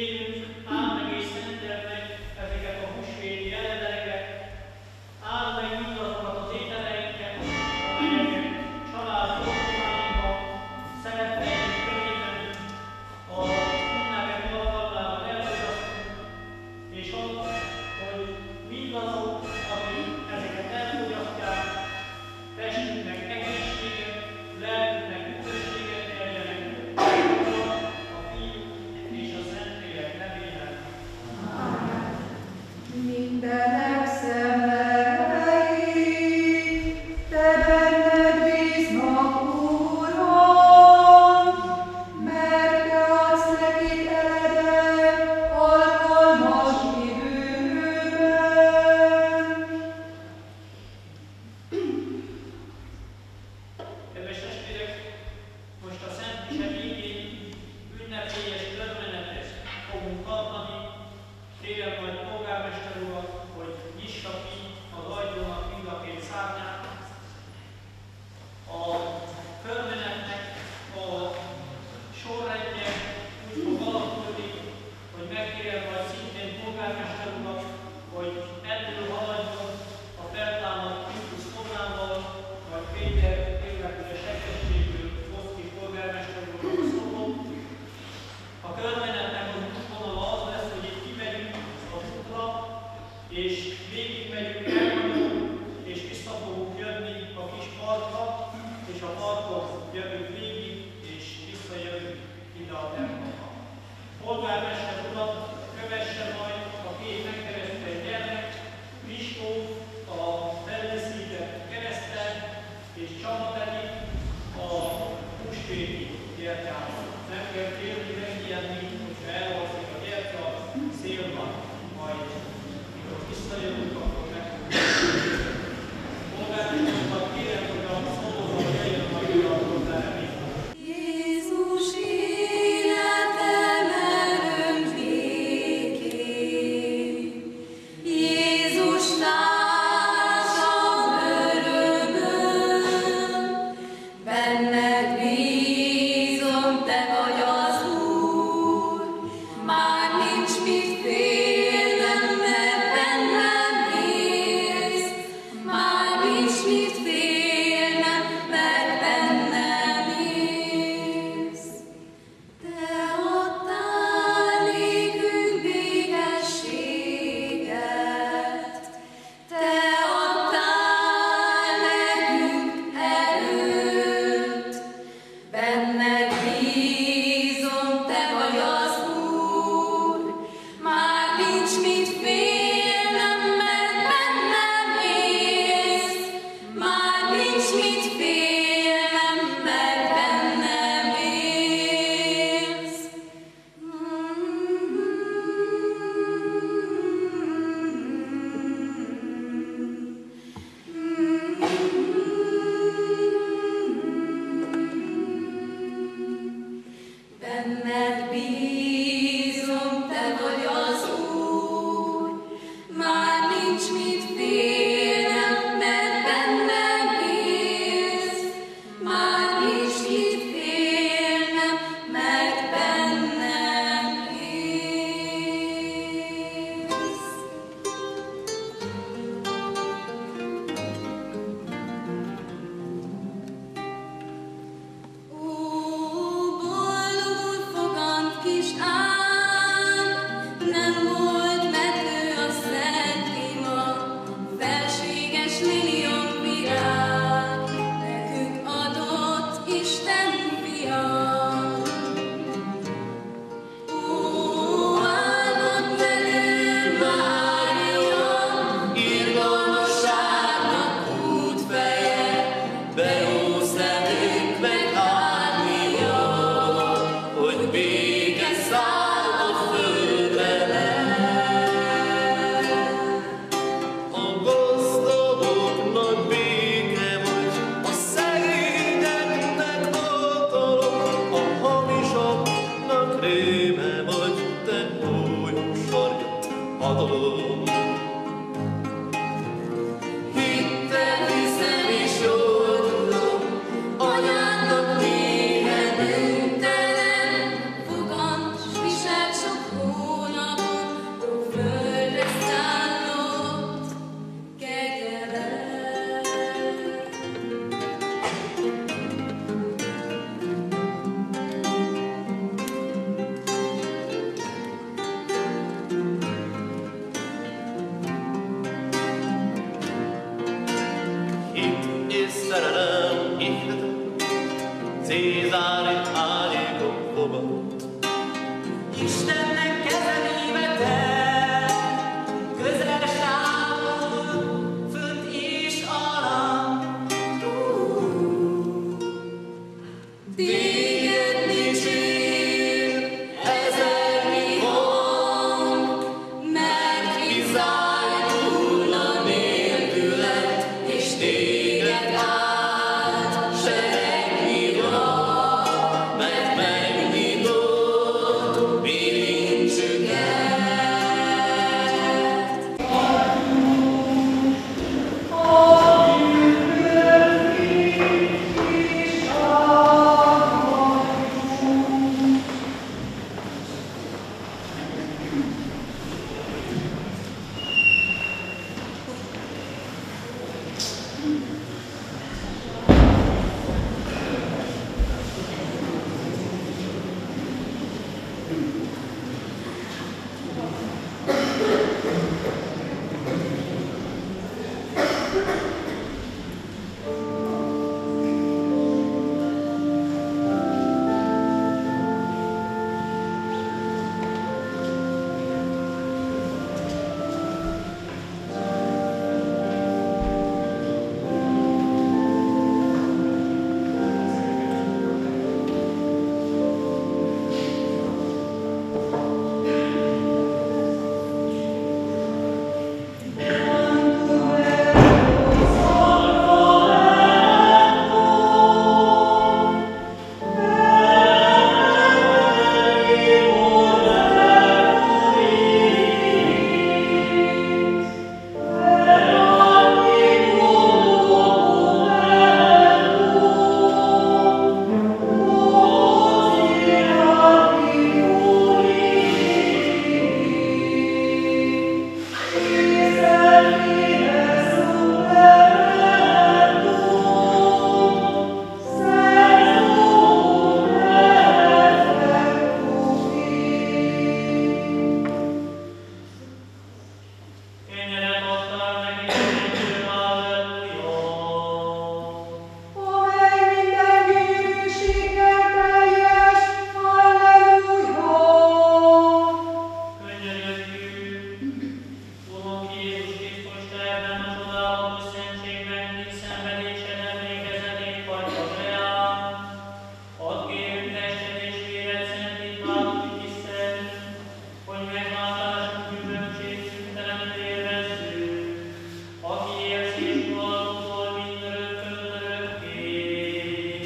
kérünk, áld meg és szenteld meg ezeket a húsvéti eledeleket, áld meg mindazokat az ételeinket, amelyeket család otthonainkban, szeretteink körében, a ünnepek alkalmával elfogyasztunk, és add, hogy mindazok, akik ezeket elfogyasztják, testünknek egészséget, lelkünknek üdvösséget nyerjenek, a Fiú és a Szentlélek nevében. Mindenek szemei, te benned bíznak, Uram, mert te adsz nekik eledet alkalmas időben. Kedves testvérek, most a Szent Mise végén ünnepélyes körmenetet fogunk tartani. Kérem majd polgármester urat, hogy nyissa ki az ajtónak mind a két szárnyát. A körmenetnek a sorrendje úgy fog alakulni, hogy megkérem majd szintén polgármester urat, hogy ebből haladjon a feltámadt Krisztus tornával, vagy Péter illetve segítségből Foszki polgármester úrnak szólom. A körmenetnek az útvonala az lesz, hogy itt kimegyünk az útra, és végigmegyünk elmondjuk, és vissza fogunk jönni a kis parkra, és a parkon jövünk végig, és visszajövünk ide a templomba. Polgármester urat kövesse majd a két megkeresztelt gyermek, Kristó a feldíszített kereszttel, és Csaba pedig a húsvéti gyertyával. Nem kell félni, megijedni, hogyha elhalszik a gyertya szélben, majd mikor visszajövünk, akkor meg fogjuk. Polgármester, kérem, hogy a szólóban jöjjön majd ide a hozzáreményben. Jézus életem örökképp, Jézus társam örömöm, benned bízom, te vagy az Úr, már nincs mit félnem, mert bennem élsz, már nincs mit félnem, mert bennem élsz. Te adtál nékünk békességet, te adtál nekünk erőt, benned bízom, te vagy az Úr, már nincs mit félnem, mert bennem élsz, már nincs mit félnem, mert bennem élsz. Benned bízom, te vagy az Úr, már nincs mit félnem, mert bennem élsz, már nincs mit félnem, mert bennem élsz. Ó, boldog fogant kis ám, nem volt mető a szent ima, felséges liliom virág, nekünk adott Isten fia. Ó, áldott velünk Mária, irgalmasságnak útfeje, bejósz velünk meg látnia, hogy béke száll a földre le. A gazdagoknak béke vagy, a szegényeknek oltalom, a hamisoknak réme vagy, te új sarjat adom. Hittel hiszem és jól tudom, anyádnak néhe bűntelen, fogant, s visel sok megváltásunk gyümölcsét szüntelenül élvezzük, aki élsz és uralkodol mindörökkön örökké.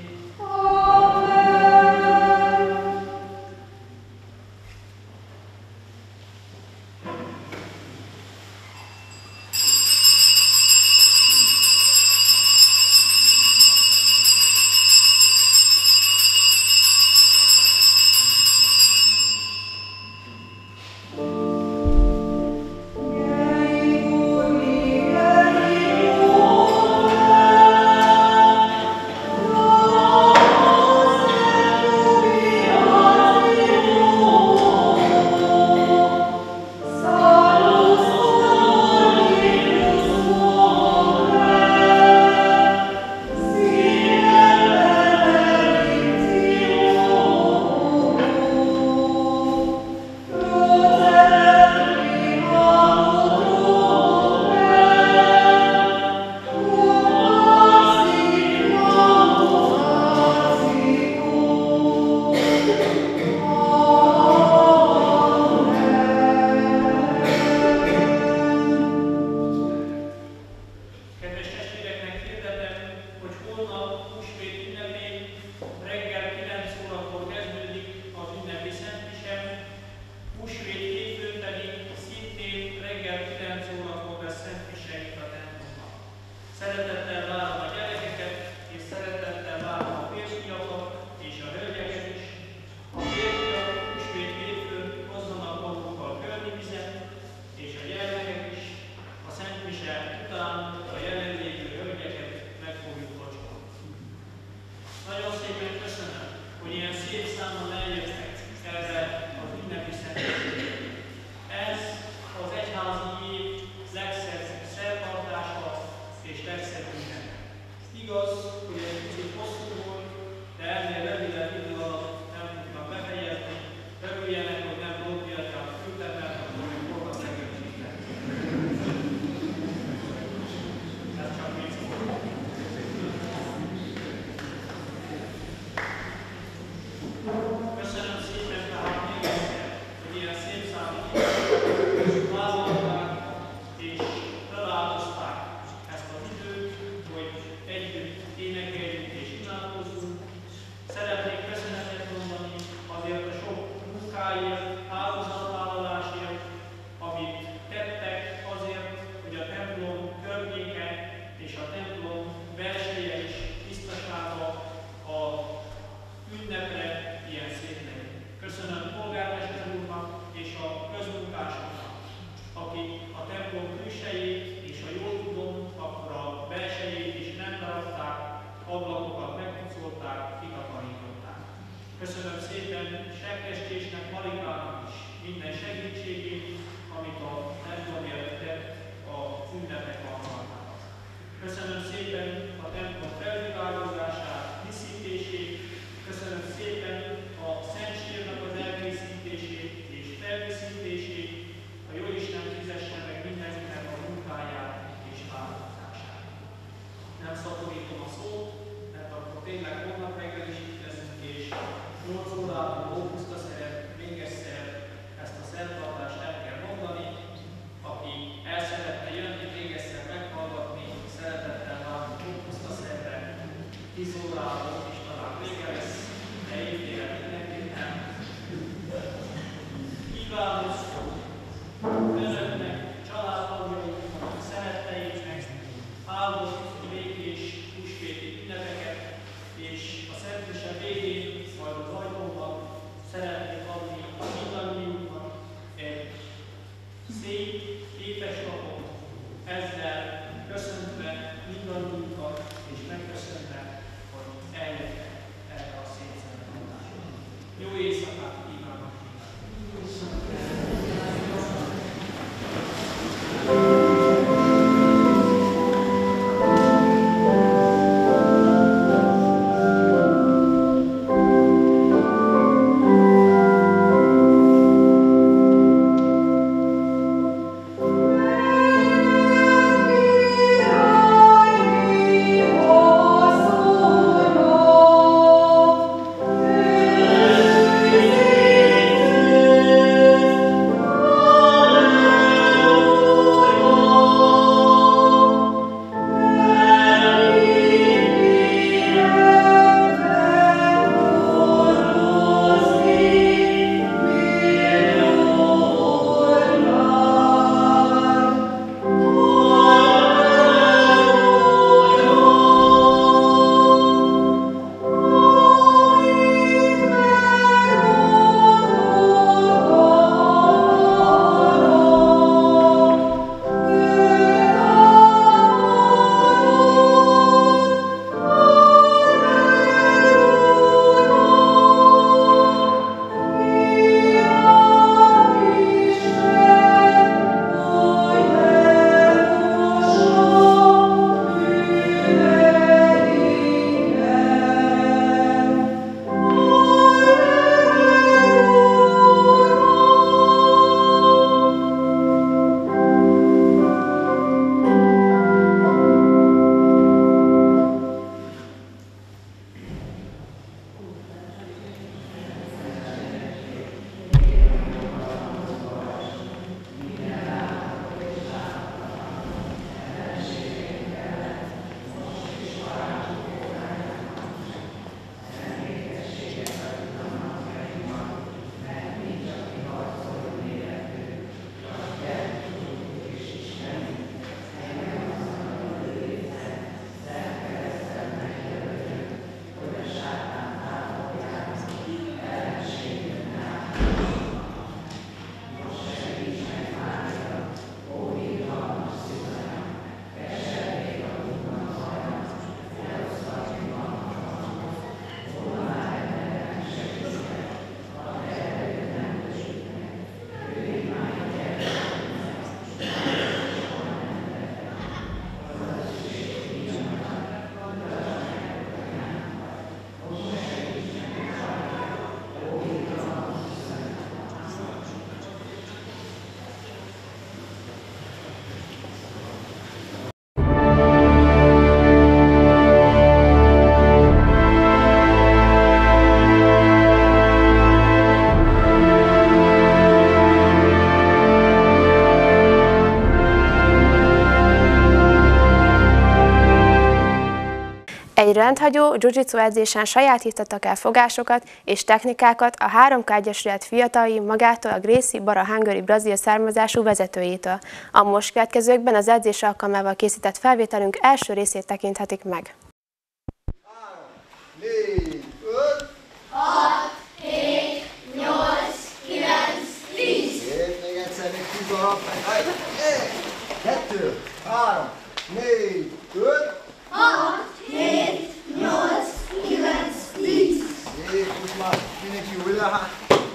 Kedves testvéreknek hirdetem, hogy holnap húsvét ünnepén reggel kilenc órakor kezdődik az ünnepi szentmise, húsvét hétfőn pedig szintén reggel kilenc órakor lesz szentmise itt a templomban. Szeretettel várom a gyerekeket, és szeretettel várom a férfiakat és a hölgyeket is. A férfiak húsvét hétfőn hozzanak magukkal környvizet, és a gyermekek is. A szentmise után a jelenlévő hölgyeket meg fogjuk vacsolni. Nagyon szépen köszönöm, hogy ilyen szép számon eljöttek erre az ünnepi szentmisére. Ez az egyházi év legszebb szertartása és legszebb ünnep. Igaz, hogy egy kicsit hosszú volt, de ennél rövidebb idő alatt nem tudtam befejezni. Örüljenek, hogy nem Lópiatyát küldtem, mert akkor még volt a szegénységnek. Ez csak vicc volt. Köszönöm szépen tehát még egyszer, hogy ilyen szép számú vállalták és feláldozták ezt az időt, hogy együtt énekeljünk és imádkozzunk. Szeretnék köszönetet mondani azért a sok munkáért, áldozatvállalásért, amit tettek azért, hogy a templom környéke és a templom belseje is tisztasága a ünnepre ilyen szép legyen. Köszönöm polgármester úrnak és a közmunkásoknak, akik a templom külsejét és ha jól tudom, akkor a belsejét is nem darabták, ablakokat megpucolták, kitakarították. Köszönöm szépen Sekrestésnek, Marikának is minden segítségét, amit a templomért tett az ünnepek alkalmával. Köszönöm szépen a templom felvilágozását, díszítését, köszönöm szépen a Szentsírnak az elkészítését és feldíszítését, a Jóisten fizesse meg mindenkinek a munkáját és vállalkozását. Nem szaporítom a szót, mert akkor tényleg holnap reggel is itt leszünk, és nyolc órától Ópuszta szeret még egyszer ezt a szertartást el kell mondani. Aki el szeretne jönni, még egyszer meghallgatni, szeretettel várunk Ópuszta szerre, tíz órától is talán vége lesz, de évére mindenképpen. Kívánok önöknek, családtagjainknak, szeretteinknek áldott, békés húsvéti ünnepeket, és a szentmise végén, majd az ajtóban szeretnék adni mindannyiunknak egy szép, képes lapot, ezzel köszöntve mindannyiunkat, és megköszönve, hogy eljöttek erre a szép szertartásra. Jó éjszakát kívánok! Thank you. rendhagyó jiu-jitsu edzésen sajátítottak el fogásokat és technikákat a három ká Egyesület fiataljai magától a Gracie Barra Hungary brazil származású vezetőjétől. A most következőkben az edzés alkalmával készített felvételünk első részét tekinthetik meg. négy, öt, hat, hét, nyolc, kilenc, tíz. Még egyszer, még tíz darab. egy, kettő, három, négy, öt, hat, hét, nyolc, kilenc, tíz. Szép, most már mindenki újra.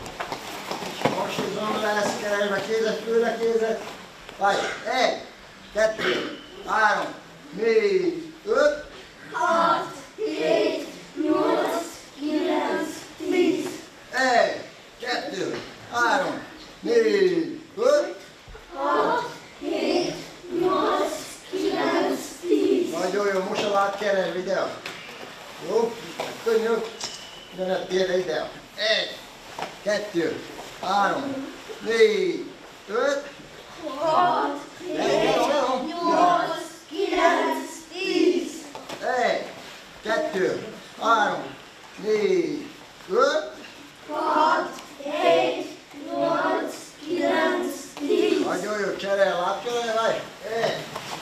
Hasonlóan lesz keresve kézet, főle kézet. Vagy, egy, kettő, három, négy, öt, hat, hét, nyolc, kilenc, tíz. Egy, kettő, három, négy, öt, hat, hét, nyolc, kilenc, tíz. Nagyon jó, most a láb keresve ide. Jó, könnyű. Ugyanett térre ide. Egy, kettő, három, négy, öt, hat, hét, nyolc, kilenc, tíz. Egy, kettő, három, négy, öt, hat, hét, nyolc, kilenc, tíz. Nagyon jó, cserélj, lábcserélj, vagy? Egy,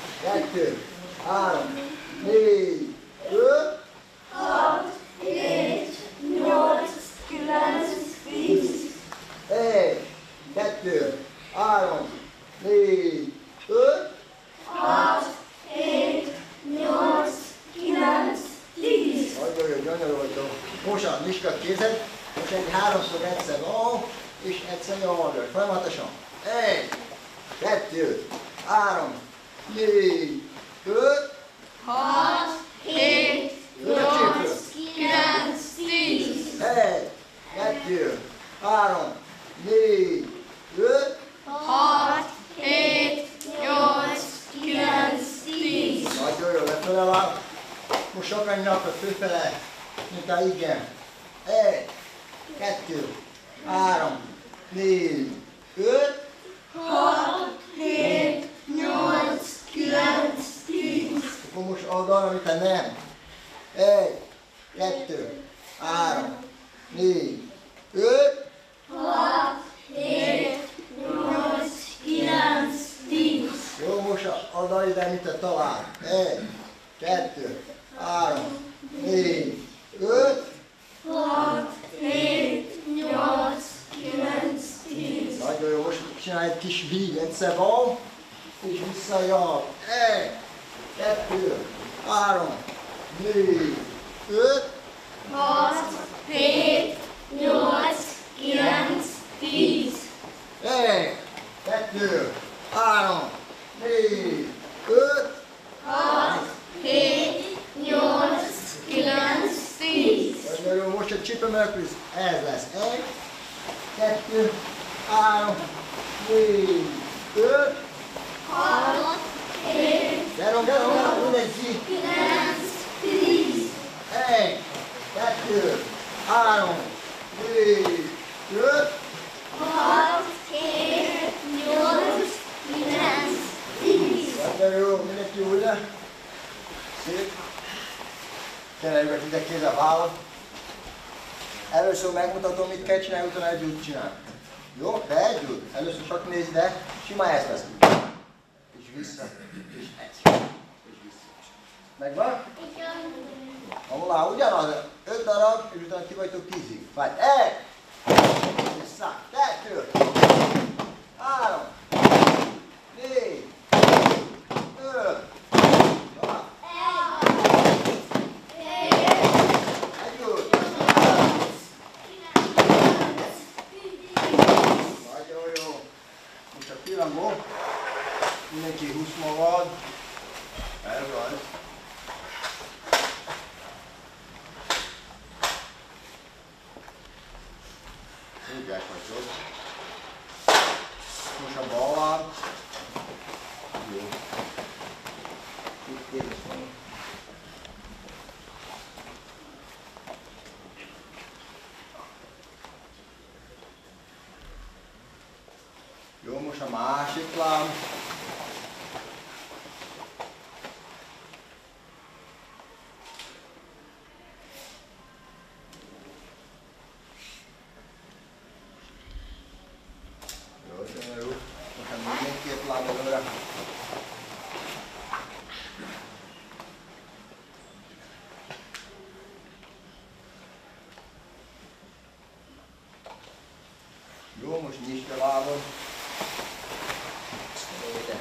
kettő, három, négy, öt, hat, hét, nyolc, kilenc, tíz. Egy, kettő, három, négy, öt, hat, hét, nyolc, kilenc, tíz. Nagyon jó, gyönyörű. Most a Miska kézed, most egy háromszor egyszer van, és egyszer nyomod. Folyamatosan. Egy, kettő, három, négy, öt, hat, hét, nyolc, kilenc, tíz. Egy, kettő, három, négy, öt, hat, hét, nyolc, kilenc, tíz. Nagyon jó, lefele láb. Most sokan nyakad főfele, mint a igen. Egy, kettő, három, négy, öt, hat, hét, nyolc, kilenc, tíz. Akkor most oldalra, mint a nem. Egy, kettő, három, négy, öt, hat, hét, nyolc, kilenc, tíz. Jó, most oldal ide, mint a talán. Egy, kettő, három, négy, öt, hat, hét, nyolc, kilenc, tíz. Nagyon jó, most csinálj egy kis víg, egyszer van, és visszajön. Egy, kettő, három, négy, öt, hat, hét, nyolc, kilenc, tíz. Egy, kettő, három, négy, öt, hat, hét, nyolc, kilenc, tíz. Nagyon jó, most a csipemelkőz, ez lesz. Egy, kettő, három, négy, öt, hat, hét, gyerünk, gyerünk, gyerünk, mindenki. kilenc, tíz. Egy, kettő, három, négy, öt, hat, hét, nyolc, kilenc, tíz. Nagyon jó, mindenki újra. Szép. Keresd ide kéz a vállat. Először megmutatom, mit kell csinálni, utána együtt csinálni. Jó? De együtt. Először csak nézd ide, simán ezt lesz. És vissza, és egy. És vissza. Megvan? Alá, ugyanaz, öt darab, és utána ki vagytok tízig. Vagy egy, vissza, kettő, három, négy, öt, hat, együtt. Nagyon jó. Most a pillangó, mindenki húsz magad. Ez az. Ügyek vagyok. Most a bal láb. Jó. Itt kérdés van. Jó, most a másik láb. előre. Jó, most nyisd a lábad. Ide.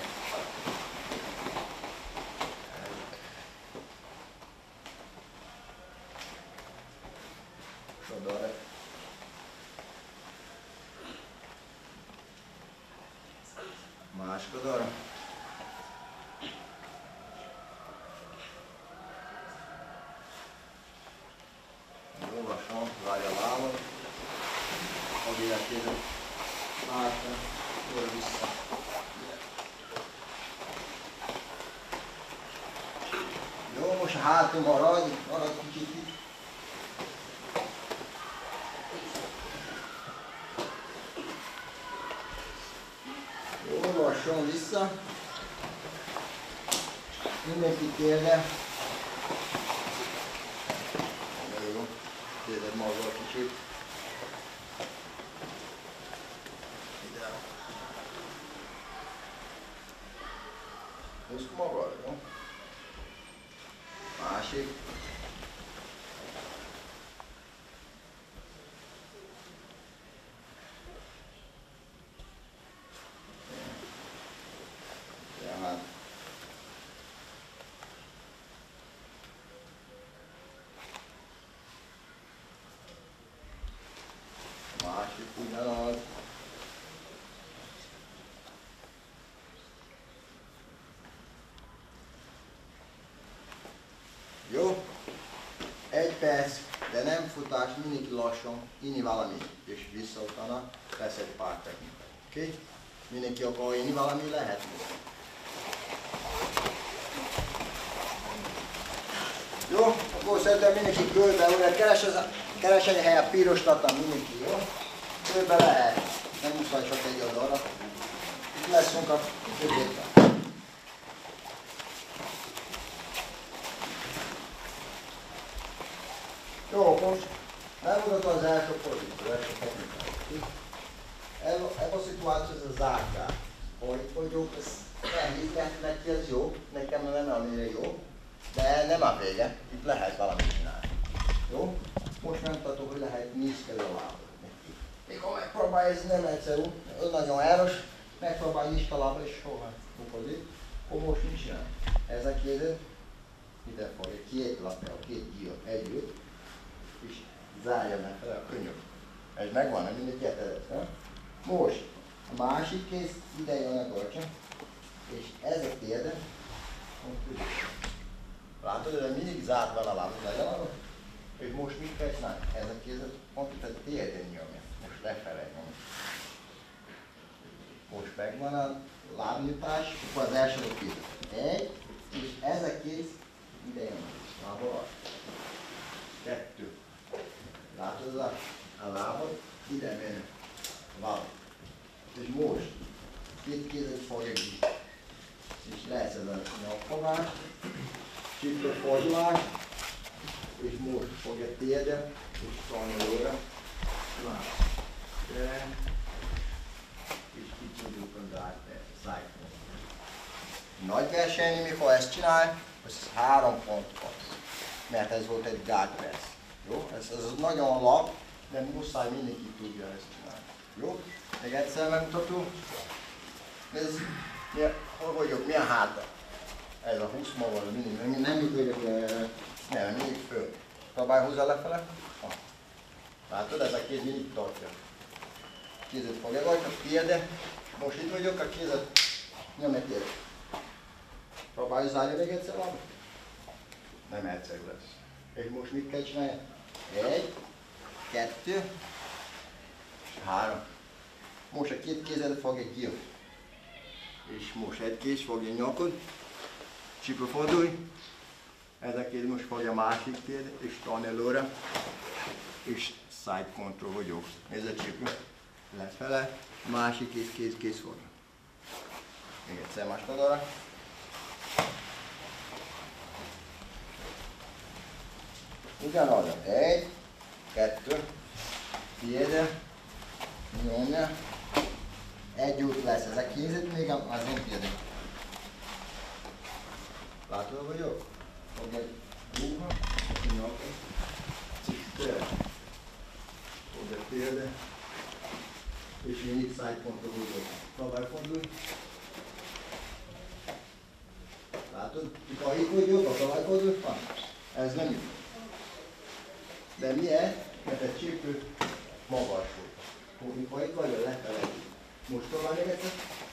Sodorra. Másik oldalra. Jó, lassan, várj a lábad. Hadd életkézed. Hátra, oda vissza. Jó, most a hátul maradj, maradj kicsit itt. Jó, lassan vissza. Mindenki térde. Jó, térded maga kicsit. Ide. Húzd magad, jó? Másik. Tehát. Másik ugyanaz. Jó? Egy perc, de nem futás, mindig lassan, inni valamit, és vissza utána lesz egy pár technika. Oké? Okay? Mindenki akar inni valami, lehet. Jó? Akkor szerintem mindenki körbe, ugye keres, keres egy helyet, piroslatlan mindenki, jó? Körbe lehet, nem muszáj csak egy oldalra. Itt leszünk a középen. Jó, most megmutatom az első pozíció, első technikát. Ebben a szituáció ez a zárkár. Hogy vagyok, ez nehéz, neki ez jó, nekem nem annyira jó, de nem a vége, itt lehet valamit csinálni. Jó? Most megmutatom, hogy lehet négy kell a lábad neki. Mikor megpróbálj, ez nem egyszerű, nagyon erős, megpróbálj nyisd a lábad és soha bukodik. Akkor most mit csinál? Ez a kézed, ide fogja, két lapja, két gyílt együtt, és zárja meg fel a könyök. Ez megvan, nem mindegy gyetelet, nem? Most a másik kéz ide jön a kölcsön, és ez a térde, látod, hogy mindig zárt van a lábad, és most mit kell csinálni? Ez a kézet pont itt a térden nyomja, most lefele nyomja. Most megvan a lábnyitás, akkor az első kéz. Egy, és ez a kéz ide jön, lábad alatt. Kettő. Látod a, a lábad? Ide menő. Van. És most két kézet fogja ki. És lesz ez a nyakfogás, csipő fordulás, és most fogja térde, és tanyolóra. És kicsindulunk a szájtól. Nagy versenyen, mikor ezt csinál, az három pont kapsz. Mert ez volt egy guard press. Jó? Ez, ez nagyon lap, de muszáj mindenki tudja ezt csinálni. Jó? Még egyszer megmutatom. Ez, milyen, hol vagyok, milyen háta? Ez a húsz maga, mindig, nem, nem itt vagyok, nem, mindig föl. Próbálj hozzá lefele. Ah. Látod, ez a kéz mindig tartja. Kézet fogja vagy, a térde. Most itt vagyok, a kézet nyom egy térde. Próbálj zárni még egyszer valamit. Nem egyszerű lesz. És most mit kell csinálni? Egy, kettő, és három. Most a két kézed fogja gyílt. És most egy kéz fogja nyakod, csipő fordulj. Ez a kéz most fogja másik térd, és tan előre. És side control vagyok. Ez a csipő. Lefele, másik kéz, kéz, kéz fogja. Még egyszer más oldalra. Ugyanaz. Egy, kettő, tiéde, nyomja, Egy út lesz, ezek kézed még, az nem kérdek. Látod vagyok? Fogd egy ruha, nyakot, cikkel, fogd egy példa, és én itt szájpontra húzok. Próbálj fordulni. Látod? Itt a híkodjuk, a próbálkodjuk, van. Ez nem jó. De miért? Mert egy csípő magas volt. Mikor itt vagy, lefele. Most tovább még egyszer.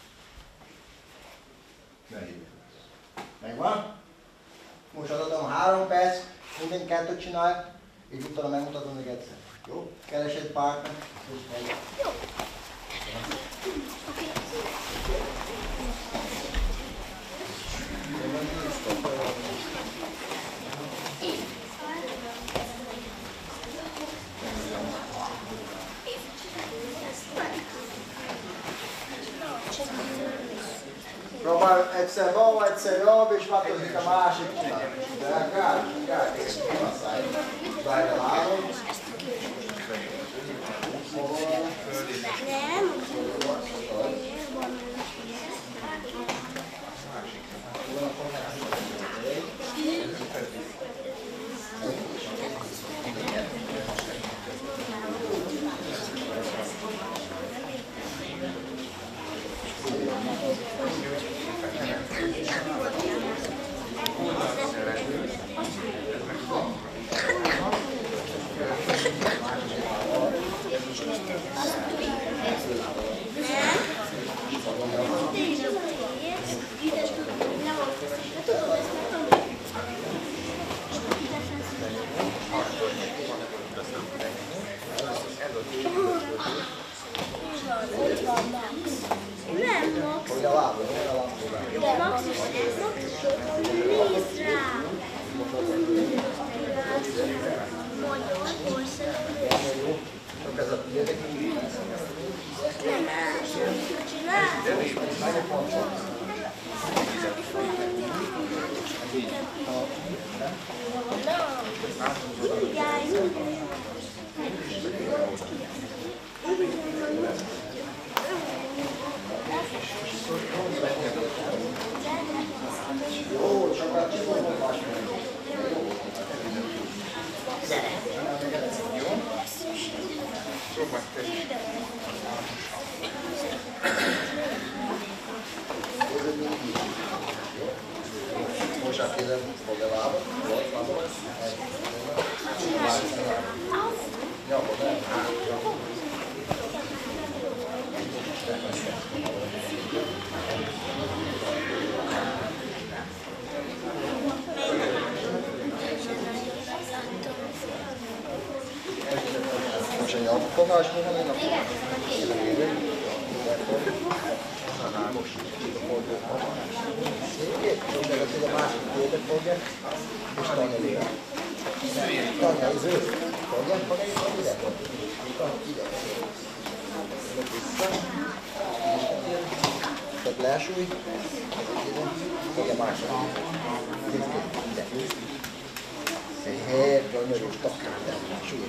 Megint. Megvan? Most adom három perc, minden kettőt csinálj, és utána megmutatom még egyszer. Jó? Keres egy partner, és megy. Jó. Próbálj egyszer bal, egyszer jobb, és változik a másik csinál. De gát, gát, és kimasszálj. Várj a lábon. Fogás mi van, én a a másik kérdet fogja, és tanya léle. Tanya, ez ő. Fogja, fogja, és fogja ide. Ide. Vissza. Tehát lelsúly. Fogja másra. Ide. Szép, gyönyörű, takár, de súly.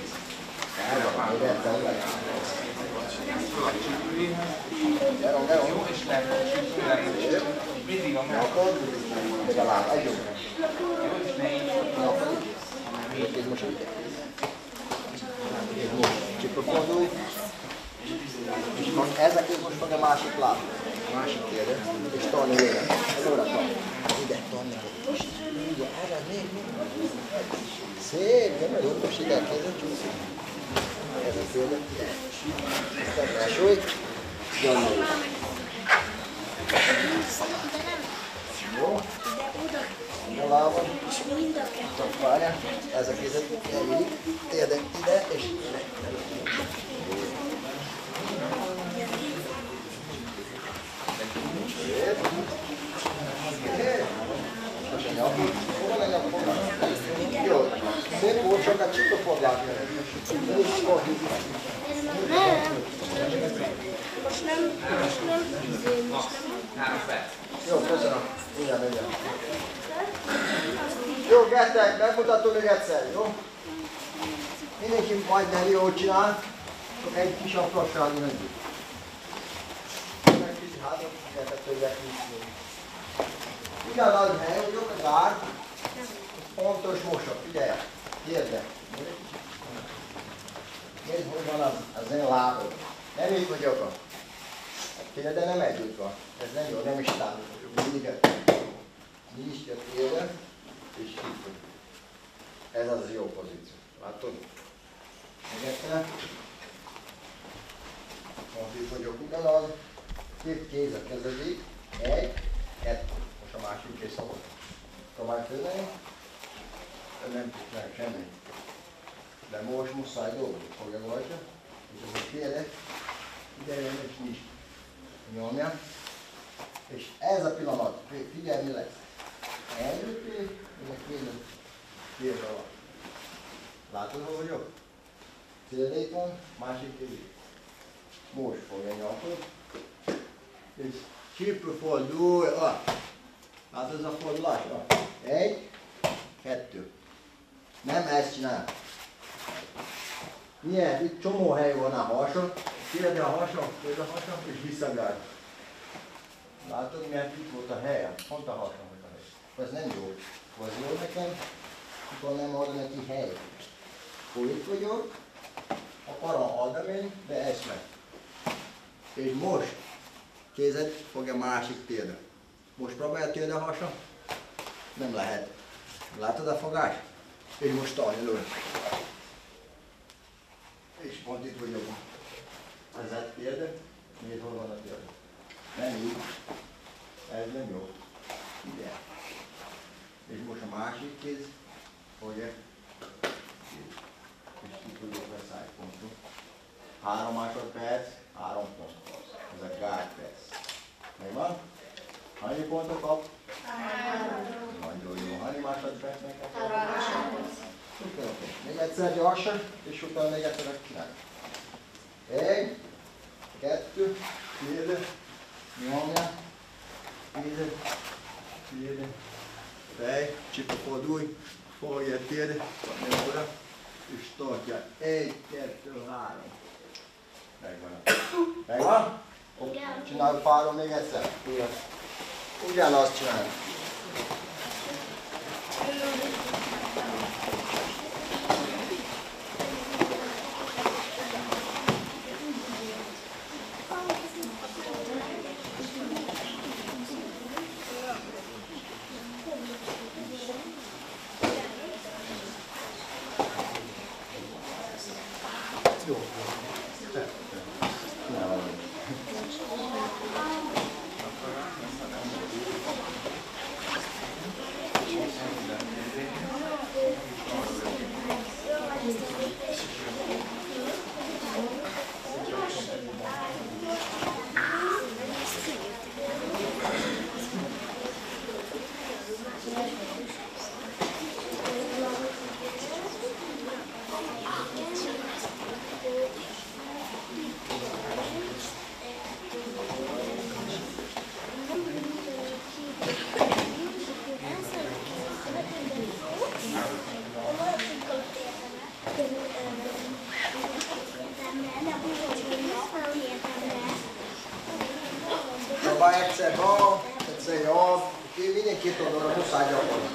Jó, és lehet, mindig a nyakod, meg a láb, egy jobb. Jó, és ne így. Nyakod. Ez most úgy. Ez most csipra fordulj. És most ezek most fog a másik láb. A másik térre. És tolni végre. Előre tolni. Ide tolni. Ide, erre, még, még. Szép, nem jó, most ide kézzel csúszik. Ez a félre. Aztán elsúly. Gyönyörű. Jó. A lábon. Várjál. Ez a kézet elnyílik. Térdek ide és ide. Most a nyak. Hol a nyak foglalni? Jó. Szép volt, csak a csipra foglalni. Nem. Most nem, most nem, izé, most nem. Jó, köszönöm. Ugyan, ugyan. Jó, Gettek, megmutatom még egyszer, jó? Mindenki majdnem jól csinál, csak egy kis apróság jön együtt. hátra, mert többet nincs. Ugyanaz hely, hogy a gárd, pontos mosa, figyelj, kérde. Nézd, hogy van az, az én lábod. Nem így vagyok a. Figyelj, de nem együtt van. Ez nem jó, nem is támít. Mindig nyisd a térde, és hívjuk. Ez az jó pozíció. Látod? Megette? Most itt vagyok ugyanaz. Két kéz a kezedik. Egy, kettő. Most a másik kéz szabad. Próbálj fölvenni. Nem tud meg semmit. De most muszáj dolgozni. Fogja rajta. És akkor kérde. Ide jön és nyisd. Nyomja. És ez a pillanat. Figyelj, mi lesz. Előtt, meg kézzel. Kéz alatt. Látod, hol vagyok? Céldét van, másik kéz. Most fogja nyomni. És csípő fordulj. Ah. Látod, ez a fordulás? Ah. Egy, kettő. Nem ezt csinál. Milyen? Itt csomó hely van a hason. Kérde a hason, kérde a hason, és visszagálj. Látod, milyen itt volt a hely? Pont a hason volt a hely. Ez nem jó. Az jó nekem, akkor nem ad neki hely. Akkor itt vagyok, a para aldamény, de ezt meg. És most kézed fogja másik térde. Most próbálj térde a hasa. Nem lehet. Látod a fogás? És most tanulj. És pont itt vagyok. Vezet térde. Nézd, hol van a térde. Nem így. Ez nem jó. Ide. És most a másik kéz fogja. És itt vagyok a szájpontot. Három másodperc, három pont. Ez a gárd perc. Megvan? Annyi pontot kap? Három. Nagyon jó. Annyi másodperc meg kap? Három másodperc. Oké, oké. Még egyszer gyorsan, és utána még egyszer megcsináljuk. Egy, kettő, kérde, nyomja, kérde, kérde, fej, csipa fordulj, fogja térde, nyom oda, és tartja. Egy, kettő, három. Megvan. Megvan? Csinálj páron még egyszer. Ugyanazt csinálj. Próbálj egyszer bal, egyszer jobb, mindenkit oldalra muszáj gyakorolni.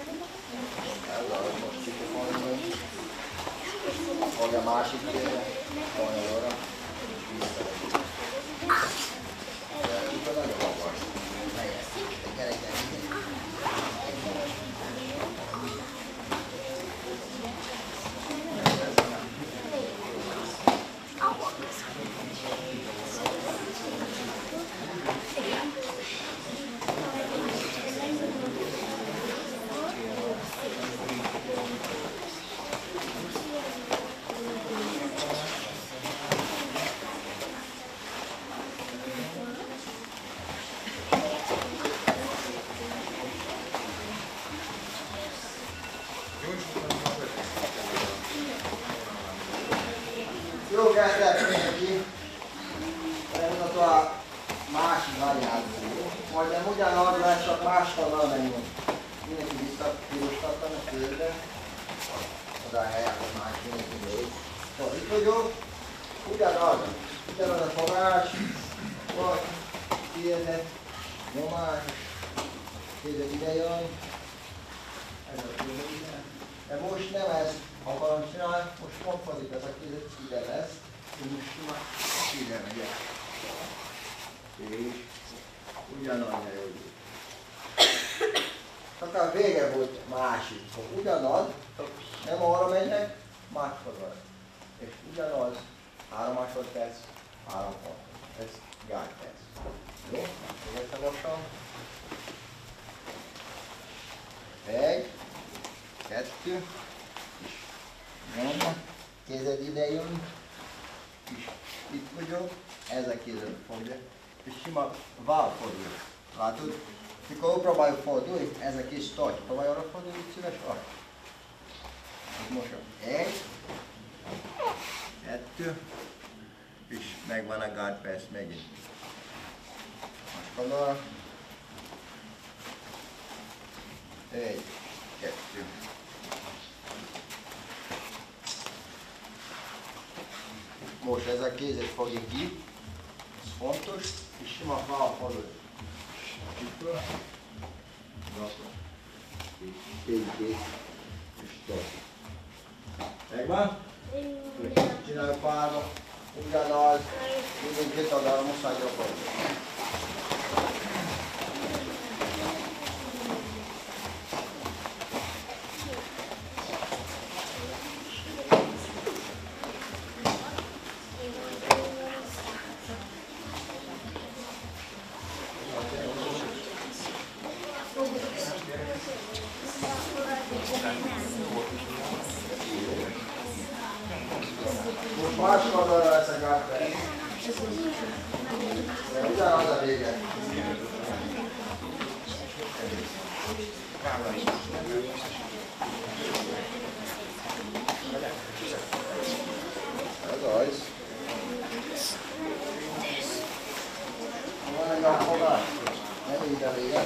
A másik térre. ki. Megmutatom a másik nagyját. Majd nem ugyanaz lesz, csak máshonnan menjünk. Mindenki visszapírostatlan a földre. Oda a helyet, hogy más mindenki még. Szóval itt vagyok. Ugyanaz. Ugyanaz a fogás. Vagy kérdet, nyomás. Kérdet ide jön. Ez a kérdet ide. De most nem ezt akarom csinálni, most fogfazik ez a kérdet, ide lesz. Most sima ide megyek. És ugyanannyi jó. Csak a vége volt másik. Ugyanaz, nem arra megynek, máshol. És ugyanaz, három másodperc, három pont. Ez gágyperc. Jó? Még egyszer lassan. Egy, kettő, és nyomva, kézed ide jön, és itt vagyok, ez a kézed fogja, és sima válfordul. Látod? Mikor próbáljuk fordulni, ez a kis togy, próbálj arra fordulni, így szíves, arra. Most egy, kettő, és megvan a guard pass megint. Most oda. Egy, kettő. Most ez a kézet fogja ki, ez fontos, és sima válfordul. Csipra, gata, két, két, és top. Megvan? Csináljuk párba, ugyanaz, minden két oldalra muszáj gyakorolni. Most másik oldalra lesz a gárdper. De ugyanaz a vége. Ez az. Van egy a fogás. Nem így a vége.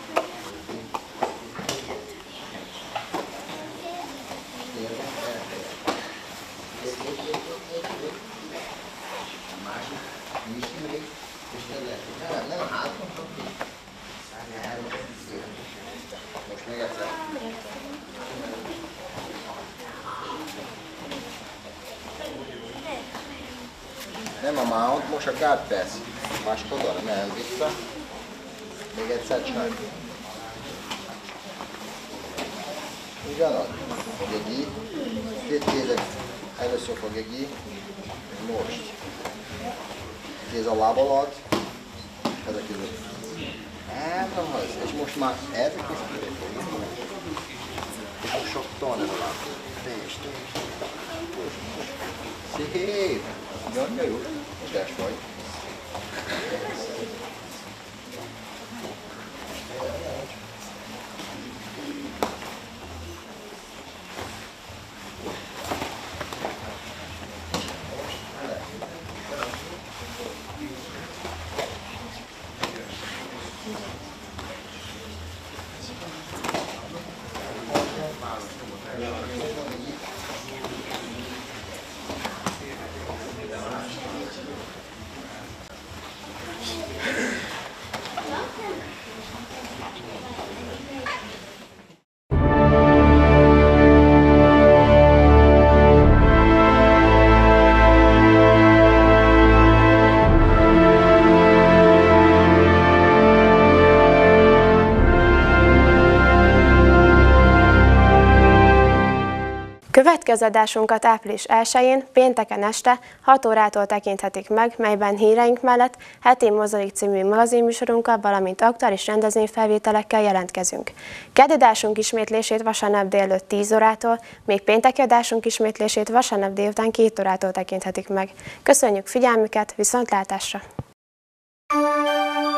Most még egyszer. Nem a mount, most a guard pass. Másik oldalra, nem vissza. Még egyszer csináljuk. Ugyanaz. Fogja ki. Két kézet először fogja ki. Most. Kéz a láb alatt. Ez a kéz. Nem az. És most már ez a kéz. És most sok ton ez a láb. Tés, tés. Szép. Nagyon jó. Ügyes vagy. Következő adásunkat április elsején, pénteken este hat órától tekinthetik meg, melyben híreink mellett heti Mozaik című magazinműsorunkkal, valamint aktuális rendezvényfelvételekkel jelentkezünk. Keddi adásunk ismétlését vasárnap délelőtt tíz órától, még pénteki adásunk ismétlését vasárnap délután két órától tekinthetik meg. Köszönjük figyelmüket, viszontlátásra!